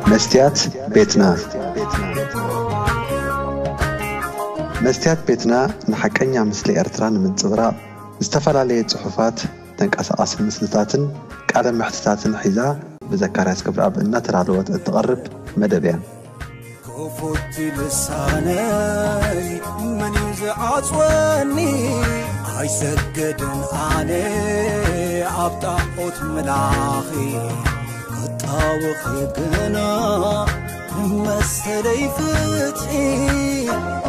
Mestyat Betna Mestyat Betna نحكينا مثل إرتران من صغرى استفعل صحفات تنقص مثلتاتن قال محتتاتن حيزا بذكريات كبر أب إن ترى تقرب مدبيا كفوت لساني من يزعجني عيسجدن علي عبطاوت ملاخي قطاوخي قنا مسلي فتحي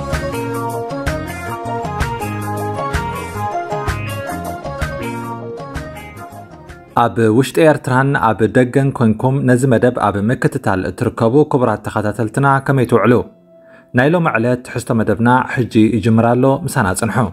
أب وشت إيرتران أب دقن كونكم نزمدب أب مكتتال تركبو كبرات تخاتلتنا كما يتوعلو نايلو معلات حستا مدبنا حجي يجمرالو مسانا صنحو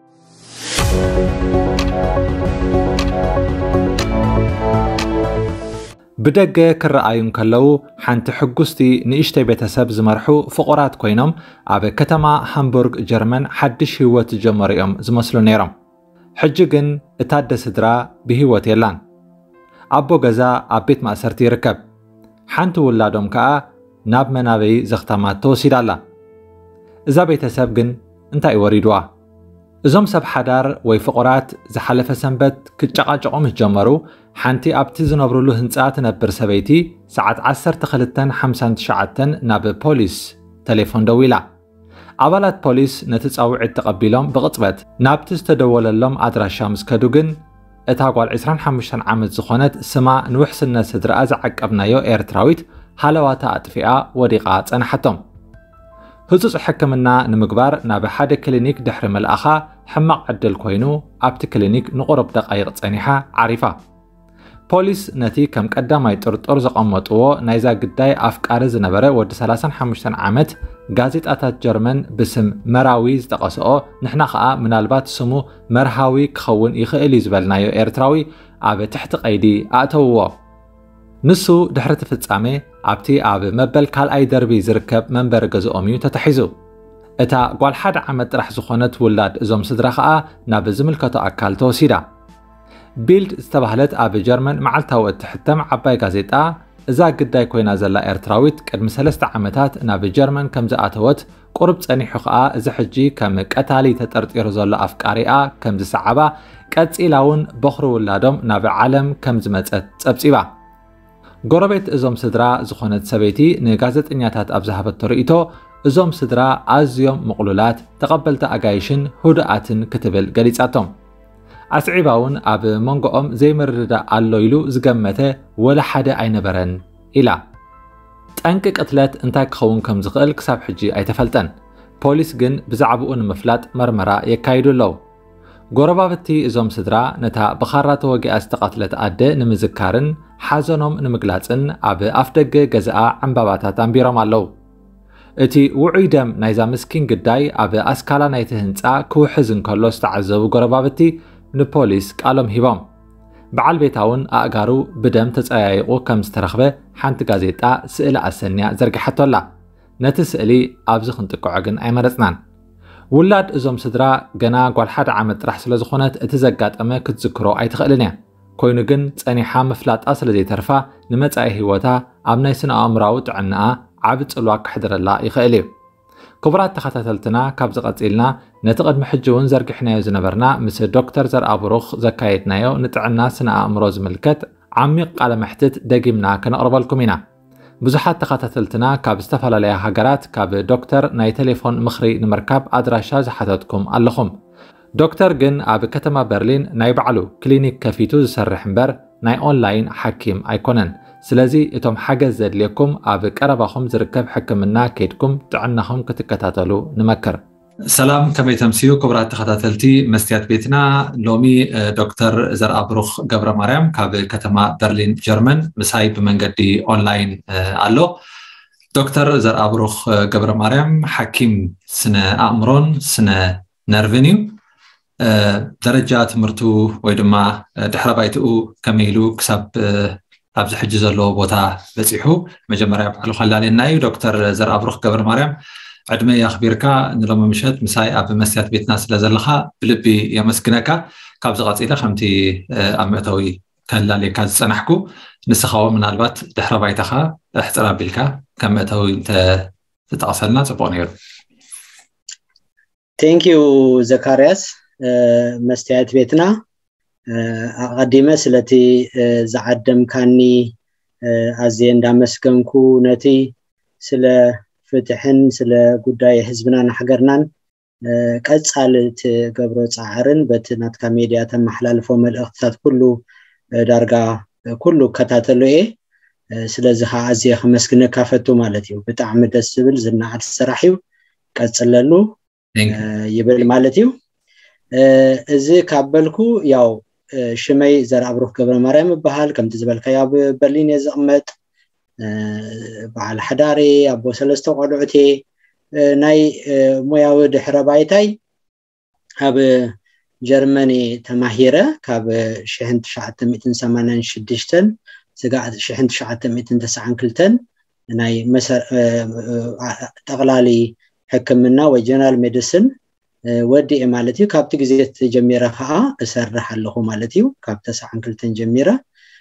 بدقة كرأيون كلو حانت حقوستي نيشتي بيتساب زمرحو فقرات كوينم أب كتما هامبورغ جرمن حدش هوات جمريم زمسلو نيرم حجيقن اتاد سدرا بهوات يلان أبو غزا أبيت مأسرتي ركب حانتو ولادهم كا ناب منابي زختامات توسيد الله إذا بيتسابقن انتا يوريدوا إذا سب حدار ويفقرات زحلف سنبت كتشاقاقهم جمرو حانتي أبتي زنبرولو هنسات نبر سبيتي ساعات 10:59 ناب بوليس تليفون دويلا أبالات بوليس نتتصاوعد تقبيلهم بغطبت نابتز تدوللهم أدراشا مسكدوغن اتاقوال 25 عامت ዝኾነት سما نوحسن سدرا زعقبنايو ኤርትራዊት ሃለዋታ አጥፊኣ ወዲቃ ጸንሐቶም ህጹጽ ሕክምና ንምግባር ናብ ሓደ ክሊኒክ ድሕሪ መልኣኻ ሕማቕ ዕድል ኮይኑ ኣብቲ ክሊኒክ ንቑርብ ደቃይቕ ጸኒሓ ዓሪፋ ፖሊስ ነቲ ከም ቀዳማይ ጥርጥር ዘቐመጥዎ ናይዛ ግዳይ ኣፍቃሪ ዝነበረ ወዲ 35 ዓመት ጋዜጣታት ጀርመን ብስም መራዊ ዝተቐስኦ ንሕና ኸኣ ምናልባት ስሙ መርሃዊ ክኸውን ይኽእል ዝበልናዮ ኤርትራዊ ኣብ ትሕቲ ቀይዲ ኣእተውዎ ንሱ ድሕሪ ፍጻሜ ኣብቲ ኣብ መበል ካልኣይ ደርቢ ዝርከብ መንበሪ ገዝኦም እዩ ተታሒዙ እታ ጓል ሓደ ዓመት ጥራሕ ዝኾነት ውላድ እዞም ስድራ ኸኣ ናብ ዝምልከቶ ኣካል ተወሲዳ ቢልድ ዝተባህለት ኣብ ጀርመን መዓልታዊ እትሕተም ዓባይ ጋዜጣ እዛ ግዳይ ኮይና ዘላ ኤርትራዊት ቅድሚ 3 ዓመታት ናብ ጀርመን ከም ዝኣተወት ቁርብ ጸኒሑ ኸኣ እዚ ሕጂ ከም ቀታሊ ተጠርጢሩ ዘሎ ኣፍቃሪኣ ከም ዝሰዓባ ቀጺላውን በኽሪ ውላዶም ናብ ዓለም ከም ዝመጸት ጸብጺባ ጎረቤት እዞም ስድራ ዝኾነት ሰበይቲ ንጋዜጠኛታት ኣብ ዝሃበቶ ርእይቶ እዞም ስድራ ኣዝዮም ምቕሉላት ተቐበልቲ ኣጋይሽን ሁድኣትን ክትብል ገሊጻቶም ኣስዒባውን ኣብ መንጎኦም ዘይምርዳ ኣሎ ኢሉ ዝገመተ ወላ ሓደ ኣይነበረን ኢላ ጠንቂ ቅትለት እንታይ ክኸውን ከም ዝኽእል ክሳብ ሕጂ ኣይተፈልጠን ፖሊስ ግን ብዛዕባኡ ንምፍላጥ መርመራ የካይዱ ኣለዉ ጎረባብቲ እዞም ስድራ ነታ ብኻራ ተወጊኣ ዝተቐትለት ኣደ ንምዝካርን ሓዘኖም ንምግላጽን ኣብ ኣፍደገ ገዛኣ ዕምባባታት ኣንቢሮም ኣለዉ እቲ ውዑይ ደም ናይዛ ምስኪን ግዳይ ኣብ ኣስካላ ናይቲ ህንፃ ክውሕዝ እንከሎ ዝተዓዘቡ ጎረባብቲ ንፖሊስ ቃሎም ሂቦም በዓል ቤታውን ኣእጋሩ ብደም ተጸያይቑ ከም ዝተረኽበ ሓንቲ ጋዜጣ ስእሊ ኣሰንያ ዘርጊሐቶላ ነቲ ስእሊ ኣብዚ ክንጥቅዖ ግን ኣይመረጽናን ውላድ እዞም ስድራ ገና ጓል ሓደ ዓመት ጥራሕ ስለ ዝኾነት እቲ ዘጋጠመ ክትዝክሮ ኣይትኽእልን እያ ኮይኑ ግን ጸኒሓ ምፍላጣ ስለ ዘይተርፋ ንመጻኢ ህይወታ ኣብ ናይ ስነ ኣእምራዊ ጥዕናኣ ዓብ ጽልዋ ክሕድረላ ይኽእል እዩ ክቡራት ተኸታተልትና ካብ ዝቐጺልና ነቲ ቅድሚ ሕጂ እውን ዘርጊሕናዮ ዝነበርና ምስ ዶክተር ዘርአብሩኽ ዘካየድናዮ ንጥዕና ስነ ኣእምሮ ዝምልከት ዓሚቕ ቃለ መሕትት ደጊምና ከነቕርበልኩም ኢና ብዙሓት ተኸታተልትና ካብ ዝተፈላለያ ሃገራት ካብ ዶክተር ናይ ቴሌፎን ምኽሪ ንምርካብ ኣድራሻ ዝሓተትኩም ኣለኹም ዶክተር ግን ኣብ ከተማ በርሊን ናይ ባዕሉ ክሊኒክ ከፊቱ ዝሰርሕ እምበር ናይ ኦንላይን ሓኪም ኣይኮነን ስለዚ እቶም ሓገዝ ዘድልየኩም ኣብ ቀረባኹም ዝርከብ ሕክምና ከይድኩም ጥዕናኹም ክትከታተሉ ንመክር ሰላም ከመይ ተምስዩ ክቡራት ተኸታተልቲ መስትያት ቤትና ሎሚ ዶክተር ዘርአብሩኽ ገብረ ማርያም ካብ ከተማ በርሊን ጀርመን ምሳይ ብመንገዲ ኦንላይን ኣሎ ዶክተር ዘርአብሩኽ ገብረ ማርያም ሓኪም ስነ ኣእምሮን ስነ ነርቭን እዩ ደረጃ ትምህርቱ ወይ ድማ ድሕረ ባይትኡ ከመይ ኢሉ ክሳብ ኣብዚ ሕጂ ዘለዎ ቦታ በፂሑ መጀመርያ ባዕሉ ኸላልየና እዩ ዶክተር ዘርአብሩኽ ገብረ ማርያም ዕድመ ኣኽቢርካ ንሎሚ ምሸት ምሳይ ኣብ መስትያት ቤትና ስለ ዘለኻ ብልቢ የመስግነካ ካብ ዝቐፂለ ከምቲ ኣብ መእተዊ ከላልየካ ዝፀናሕኩ ንስኻ ምናልባት ድሕረ ባይታኻ احترام بالك كم أتو أنت تتأصلنا تبونير. Thank you زكارياس مستيات بيتنا قديمة سلتي زعدم كاني أزين دامسكنكو نتي سلا فتحن سلا قداي حزبنا نحقرنان كاتسالت قبرو صعرن بتنات كميديا تم حلالفو ملأختات كله دارقا كله كتاتلو ايه سلازي خازي خمسكنا كافتو مالتيو بتعم دسبل زناعت السراحيو كاتسللو يبل مالتيو ازي كابلكو ياو شمي زرع بروح قبر مريم بحال كم تزبلك يا برلين يزقمت بعد حداري ابو سلسته قلعتي ناي موياو دحر بايتاي اب جرمني تماهيره كاب شحنت شعت 286 زقعت شحنت شعت 292 ناي مسر تغلالي حكمنا وجنرال ميديسن ودي مالتي كابت غزيت جميره خا اسرح له مالتي كابت 92 جميره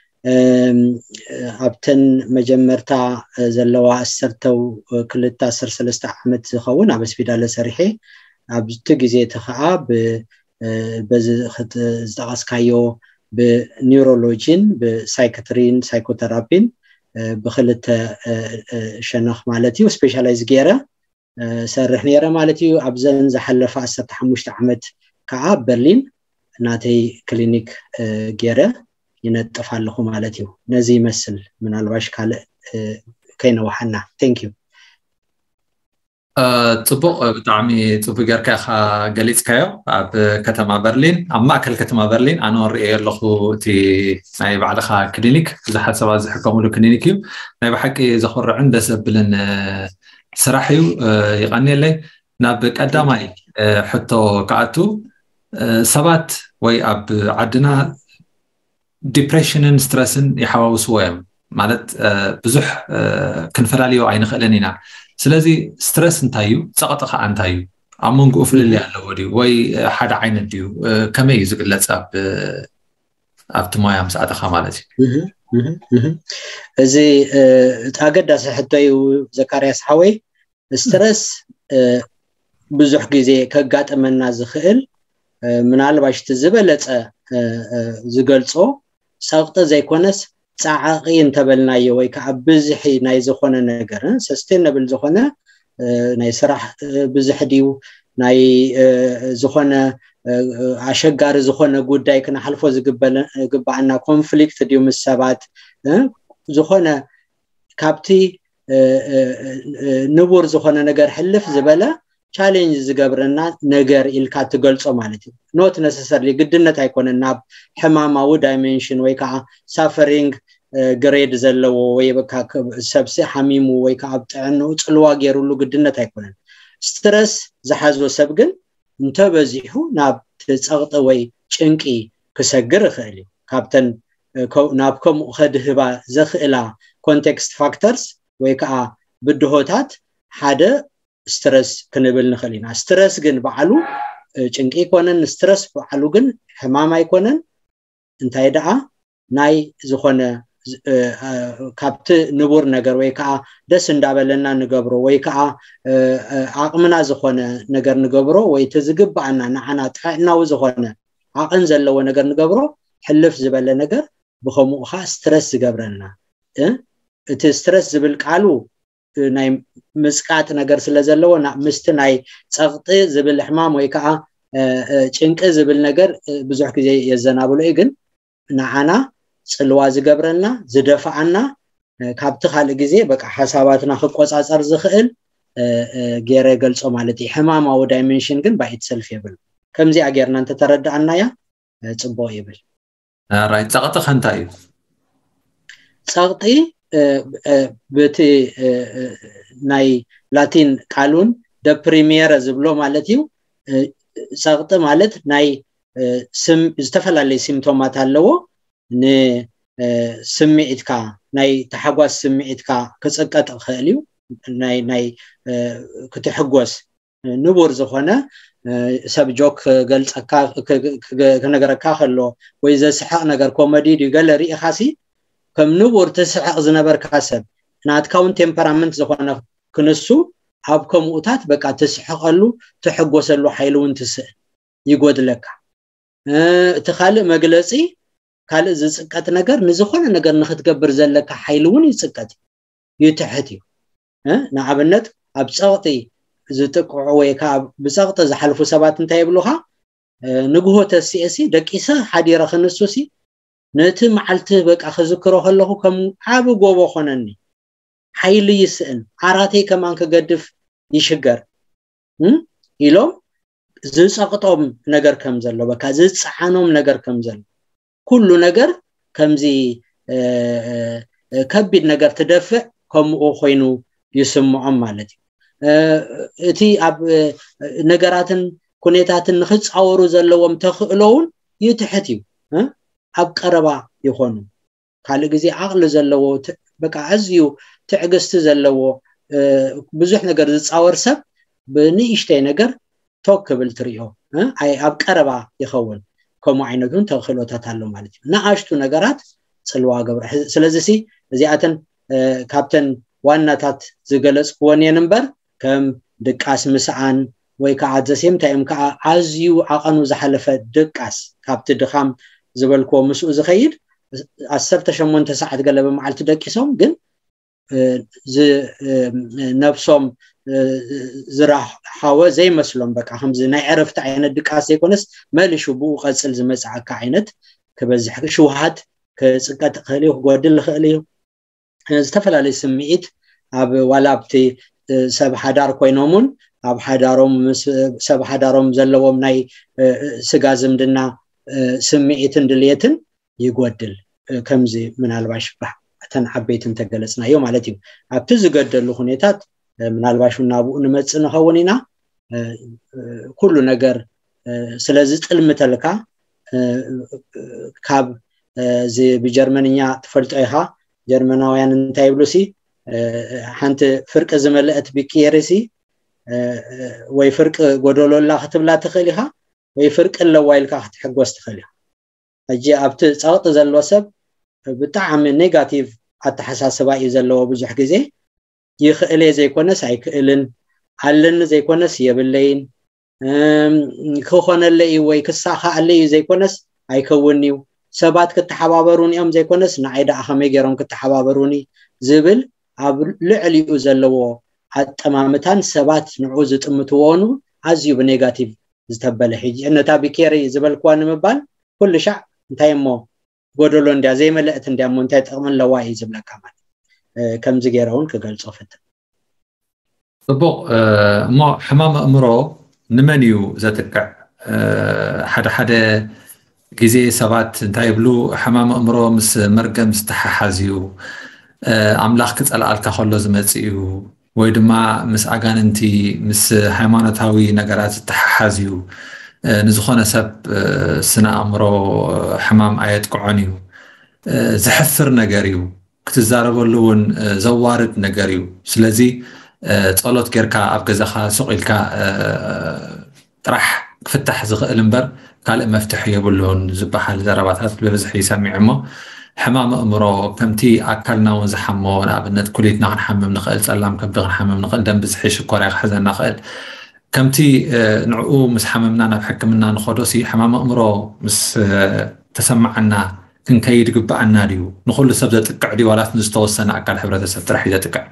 ابتن مجمرتا زلوا اسرتو كلتا 13 عمت زخون ابس فيدال سريحي ابت غزيت خا بز خت زقاسكايو بنيورولوجين بسايكاترين سايكوثيرابين بخلت شنخ مالتي وسبيشالايز غيره سرح نيره مالتي ابزن زحلف 15 عمت كعب برلين ناتي كلينيك غيره ينطفالخو مالتيو نزي مسل من الواش كال كاينه وحنا ثانك يو طبق بتعمي طبق غيركا خا غليصكايو اب كتما برلين اب ماكل كتما برلين انا وري لخو تي ناي بعدخا كلينيك زحت سبا زحكملو كلينيكيو ناي بحقي زخر عند سبلن سراحيو يغني لي ناب قداماي حتى كاتو سبات وي اب عدنا ديبريشن ستريسن يحاوسوا مالت بزح كنفراليو عين خلنينا سلازي ستريس انتايو سقطخ انتايو امونغ اوفل اللي على ودي وي حدا عين ديو كما يزقلص اب تمايا مساعدخ مالتي زي تاقداس حتى زكارياس حوي ستريس بزح غزي كغاطمنا زخيل منالباش تزبلص زغلصو ساقطه زيكونس صعقي انتبلنايو وي كعبزحي ناي زخونه نغر سستينبل زخونه ناي سراح بزح ديو ناي زخونه عشقار زخونه غداي كنا حلفو زغبعنا كونفليكت ديو مسبات زخونه كابتي نبور زخونه نغر حلف زبله challenge زغبرنا نغر إلكا تغلصو مالتي not necessarily قدنت ايكوننا حماماو dimension وي كا suffering grade زلو وي بكا سبسي حميمو وي كا ابطعنو صلوا غيرلو قدنت ايكونن stress زحازو سبغن انت بزيحو ناب تصقط وي چنقي كسغر خالي كابتن نابكم خدهبا زخلا context factors وي كا بدهوتات حدا ستريس كنبل نخلينا ستريس جن بعلو چنقي يكونن ستريس بعلو جن حمام يكونن انتي دعا ناي زخونه كابت نبور نغر وي كا دس اندابلنا نغبرو وي كا عقمنا زخونه نغر نغبرو وي تزغبعنا نحنا طحناو زخونه عقن زلو نغر نغبرو حلف زبل نغر بخمو خا ستريس زغبرنا ات ستريس زبل قالو ناي مسقات ነገር ስለዘለው ምስት ናይ ጸቅጥ ዝብል ሕማም ወይ ከዓ ጭንቅ ዝብል ነገር ብዙሕ ግዜ የዘናብሉ ግን ንዓና ጽልዋ ዝገብረና ዝደፋዓና ካብቲ ካልእ ግዜ በቃ ሓሳባትና ክቆጻጸር ዝኽእል ገረ ገልጾ ማለት ሕማማው ዳይሜንሽን ግን ባይት ሰልፍ ይብል ከምዚ አገርና እንተ ተረዳዕናያ ጽቦ ይብል ራይት ጸቅጥ خንታይ ጸቅጥ بتي ناي لاتين قالون د بريمير زبلو مالتيو سقط مالت ناي سم استفلالي سيمتومات አለዎ ن سمعتكا ناي تحغواس سمعتكا كصقط خاليو ناي كتحغواس نبور زخونه سبجوك ገልጸካ ከነገረካ خلو ወይ ዘስሐቅ ነገር ኮሜዲ ዲ ጋለሪ ኢኻሲ كم نبور تسحق زنبر كاسب ናትካውን ቴምፐራመንት ዝኾነ ክንሱ ኣብ ከምኡታት በቃ ተስሕቀሉ ተሐጎሰሉ ሓይሉን ትስእ ይጎድለካ ተኻልእ መግለጺ ካልእ ዝጽቀት ነገር ንዝኾነ ነገር ንኽትገብር ዘለካ ሓይሉን ይጽቀት ይትሕት እዩ ንኣብነት ኣብ ጸቕጢ ዝጥቅዑ ወይ ካብ ብጸቕጢ ዝሓልፉ ሰባት እንታይ ይብሉኻ ንግሆ ተሲእሲ ደቂሰ ሓዲረ ክንሱሲ ነቲ መዓልቲ በቃ ክዝክሮ ከለኹ ከም ዓብ ጎቦ ኾነኒ ሓይሊ ይስእን ዓራተይ ከማን ክገድፍ ይሽገር ኢሎም ዝጸቕጦም ነገር ከም ዘሎ በቃ ዝጽዓኖም ነገር ከም ዘሎ ኩሉ ነገር ከምዚ ከቢድ ነገር ትደፍዕ ከምኡ ኮይኑ ይስምዖም ማለት እዩ እቲ ኣብ ነገራትን ኩነታትን ንኽጻወሩ ዘለዎም ተኽእሎውን ይትሕት እዩ ኣብ ቀረባ ይኾኑ ካልእ ግዜ ዓቕሊ ዘለዎ በቃ ኣዝዩ ትዕግስቲ ዘለዎ ብዙሕ ነገር ዝጻወር ሰብ ብንእሽተይ ነገር ቶክ ክብል ትሪኦ ኣይ ኣብ ቀረባ ይኸውን ከምኡ ዓይነቱን ተኽእሎታት ኣሎ ማለት እዩ ንኣሽቱ ነገራት ጽልዋ ገብረ ስለዚ እዚኣተን ካብተን ዋናታት ዝገለጽክዎን እየን እምበር ከም ድቃስ ምስዓን ወይ ከዓ ዘሴም ታይም ከዓ ኣዝዩ ዓቐኑ ዝሓለፈ ድቃስ ካብቲ ድኻም ዝበልክዎ ምስኡ ዝኸይድ 18 ሰዓት ገለ ብመዓልቲ ደቂሶም ግን ነፍሶም ዝራሓወ ዘይመስሎም በቃ ከምዚ ናይ ዕረፍቲ ዓይነት ድቃስ ዘይኮነስ መልሹ ብኡ ቀጽል ዝመጽዓካ ዓይነት ክበዝሕ ሽውሃት ክጽቀጥ ክእል እዩ ክጎድል ክእል እዩ ዝተፈላለዩ ስምዒት ኣብ ዋላብቲ ሰብ ሓዳር ኮይኖምን ኣብ ሓዳሮም ሰብ ሓዳሮም ዘለዎም ናይ ስጋ ዝምድና ስምዒትን ድልየትን ይጎድል ከምዚ ምናልባሽ እተን ዓበይትን ተገለጽናዮ ማለት እዩ ኣብቲ ዝገደሉ ሁኔታት ምናልባሽ ናብኡ ንመጽእ ንኸውን ኢና ኩሉ ነገር ስለዚ ጥልምተልካ ካብ ዚ ብጀርመንኛ ትፈልጦ ኢኻ ጀርመናውያን እንታይ ይብሉሲ ሓንቲ ፍርቂ ዝመልአት ቢኬርሲ ወይ ፍርቂ ጎደሎላ ክትብላ ትኽእል ኢኻ ወይ ፍርቂ ኣለዋ ኢልካ ክትሕጎስ ትኽእል ኢኻ ሕጂ ኣብቲ ጸቕጢ ዘሎ ሰብ ብጣዕሚ ኔጋቲቭ ኣተሓሳስባ እዩ ዘለዎ ብዙሕ ግዜ ይኽእል ዘይኮነስ ኣይክእልን ኣለኒ ዘይኮነስ የብለይን ክኾነለይ ወይ ክሳኻኣለይ ዘይኮነስ ኣይከውን እዩ ሰባት ክትሓባበሩን እዮም ዘይኮነስ ንዓይዳ ከመይ ገይሮም ክትሓባበሩኒ ዝብል ኣብ ልዕሊኡ ዘለዎ ኣጠማምታን ሰባት ንዑ ዝጥምትዎኑ ኣዝዩ ብኔጋቲቭ ዝተበለ ሕጂ ነታ ቢኬሪ ዝበልክዋ ንምባል ኩሉ ሻዕ እንታይ እሞ ጎደሎ እንድያ ዘይመልአት እንድያ እሞ እንታይ ጥቕሚ ኣለዋ እዩ ዝብለካ ማለት ከምዚ ገይረ እውን ክገልጾ ፍትሕ ጽቡቕ እሞ ሕማም ኣእምሮ ንመን እዩ ዘጥቅዕ ሓደ ሓደ ግዜ ሰባት እንታይ ይብሉ ሕማም ኣእምሮ ምስ መርገም ዝተሓሓዝ እዩ ኣምላኽ ክጸልኣልካ ከሎ ዝመጽእ እዩ ወይ ድማ ምስ ኣጋንንቲ ምስ ሃይማኖታዊ ነገራት ዝተሓሓዝ እዩ ንዝኾነ ሰብ ስነ ኣእምሮ ሕማም ኣየጥቅዖን እዩ ዝሕፍር ነገር እዩ ክትዛረበሉ እውን ዘዋርድ ነገር እዩ ስለዚ ጸሎት ጌርካ ኣብ ገዛኻ ስቑኢልካ ጥራሕ ክፍታሕ ዝኽእል እምበር ካልእ መፍትሒ የብሉን ዝበሃል ዘረባታት ብብዝሒ ይሰሚዕ እሞ ሕማም ኣእምሮ ከምቲ ኣካልና እውን ዝሓሞ ንኣብነት ኩሊትና ክንሓምም ንኽእል ጸላም ከብዲ ክንሓምም ንኽእል ደም ብዝሒ ሽኮርያ ክሕዘና ንኽእል ከምቲ ንዕኡ ምስ ሓመምና ናብ ሕክምና ንኸዶሲ ሕማም ኣእምሮ ምስ ተሰማዓና ክንከይድ ግባኣና ድዩ ንኹሉ ሰብ ዘጥቅዕ ድዩ ዋላት ንዝተወሰነ ኣካል ሕብረተሰብ ጥራሕ እዩ ዘጥቅዕ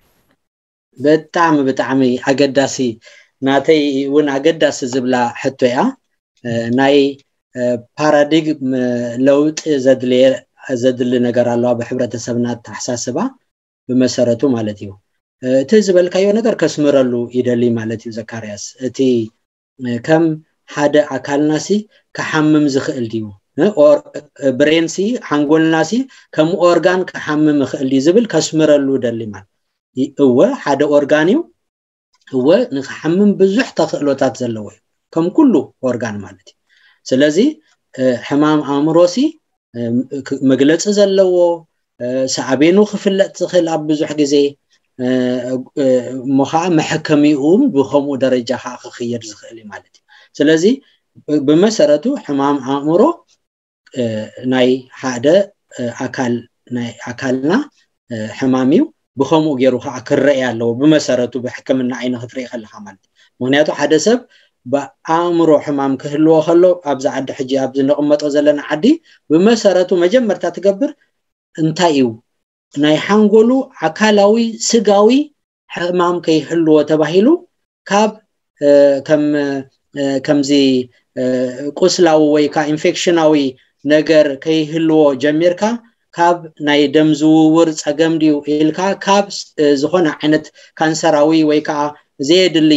ብጣዕሚ ኣገዳሲ ናተይ እውን ኣገዳሲ ዝብላ ሕቶ እያ ናይ ፓራዲግም ለውጢ ዘድሊ ነገር ኣለዋ ብሕብረተሰብና ተሓሳስባ ብመሰረቱ ማለት እዩ እቲ ዝበልካዮ ነገር ከስምረሉ ይደሊ ማለት እዩ ዘካርያስ እቲ ከም ሓደ ኣካልናሲ ክሓምም ዝኽእል ድዩ ብሬንሲ ሓንጎልናሲ ከም ኦርጋን ክሓምም ይኽእል ድዩ ዝብል ከስምረሉ ደሊ ማለት እወ ሓደ ኦርጋን እዩ እወ ንክሓምም ብዙሕ ተኽእሎታት ዘለዎ እዩ ከም ኩሉ ኦርጋን ማለት እዩ ስለዚ ሕማም ኣእምሮሲ መግለፂ ዘለዎ ሳዕቤኑ ክፍለጥ ዝኽእል ኣብ ብዙሕ ግዜ مخا محكميهم بخمو درجة خير زخلي مالتي سلازي بمسارته حمام عمره ناي حدا أكل ناي أكلنا حماميو بخمو غيرو خا كرئ ያለው بمسرته بحكمنا عين خطري خلخ ማለት ምክንያቱ ሓደ ሰብ በአእምሮ ሕማም ክህልዎ ከሎ ኣብዛ ዓዲ ሕጂ ኣብዝ ነቕመጦ ዘለና ዓዲ بمسرته መጀመርታ ትገብር እንታይ እዩ ናይ ሓንጎሉ አካላዊ ስጋዊ ሕማም ከይህልዎ ተባሂሉ ካብ ከምዚ ቁስላው ወይ ካ ኢንፌክሽናዊ ነገር ከይህልዎ ጀሚርካ ካብ ናይ ደም ዝውውር ጸገም ዲው ኢልካ ካብ ዝኾነ ዓይነት ካንሰራዊ ወይ ካ ዘየድሊ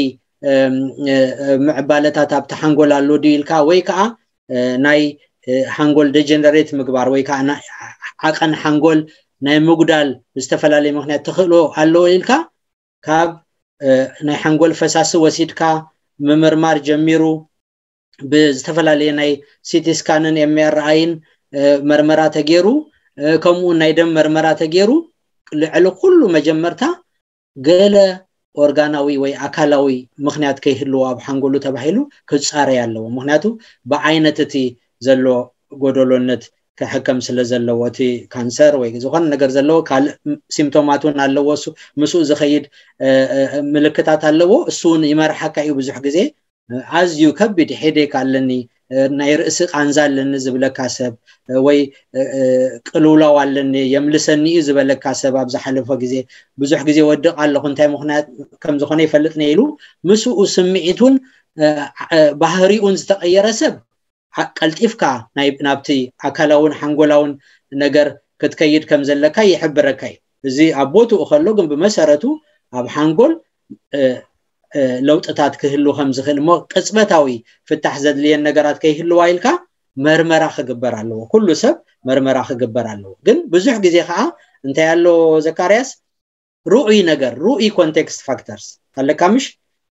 ምዕባለታት ኣብ ተሓንጎል ኣሎ ዲልካ ወይ ካ ናይ ሓንጎል ዲጀነሬት ምግባር ወይ ካ ዓቀን ሓንጎል ናይ ምጉዳል ዝተፈላልይ ምክንያት ተኽእሎ ኣሎ ኢልካ ካብ ናይ ሓንጎል ፈሳሲ ወሲድካ ምምርማር ጀሚሩ ብዝተፈላልይ ናይ ሲቲ ስካንን ኤምአርአይን መርመራ ተገይሩ ከምኡ ናይ ደም መርመራ ተገይሩ ልዕሊ ኩሉ መጀመርታ ገለ ኦርጋናዊ ወይ አካላዊ ምክንያት ከይህልዎ ኣብ ሓንጎሉ ተባሂሉ ክጻረይ ኣለዎ ምክንያቱ በዓይነት እቲ ዘሎ ጎደሎነት ከሕከም ስለ ዘለዎ እቲ ካንሰር ወይ ዝኾነ ነገር ዘለዎ ካል ሲምፕቶማቱን ኣለዎ ምስኡ ዝኸይድ ምልክታት ኣለዎ እሱን ይመርሐካ እዩ ብዙሕ ግዜ ኣዝዩ ከቢድ ሄዴክ ኣለኒ ናይ ርእሲ ቃንዛ ኣለኒ ዝብለካ ሰብ ወይ ቅልውላው ኣለኒ የምልሰኒ ዝብለካ ሰብ ኣብ ዝሓለፈ ግዜ ብዙሕ ግዜ ወድቕ ኣለኹ እንታይ ምክንያት ከም ዝኾነ ይፈልጥ ነይሉ ምስኡ ስምዒቱን ባህሪኡን ዝተቀየረ ሰብ ቀልጢፍካ ናብቲ አካላውን ሓንጎላውን ነገር ክትከይድ ከም ዘለካ ይሕብረካ እዚ ኣቦቱ እኸሎ ግን በመሰረቱ ኣብ ሓንጎል ለውጥታት ክህሉ ከም ዝኽእል ሞ ቅጽበታዊ ፍታሕ ዘድልየን ነገራት ከይህልዋ ኢልካ መርመራ ክግበር ኣለዎ ኩሉ ሰብ መርመራ ክግበር ኣለዎ ግን ብዙሕ ግዜ ከዓ እንታይ ያሎ ዘካርያስ ሩኡይ ነገር ሩኡይ ኮንቴክስት ፋክተርስ ኣለካምሽ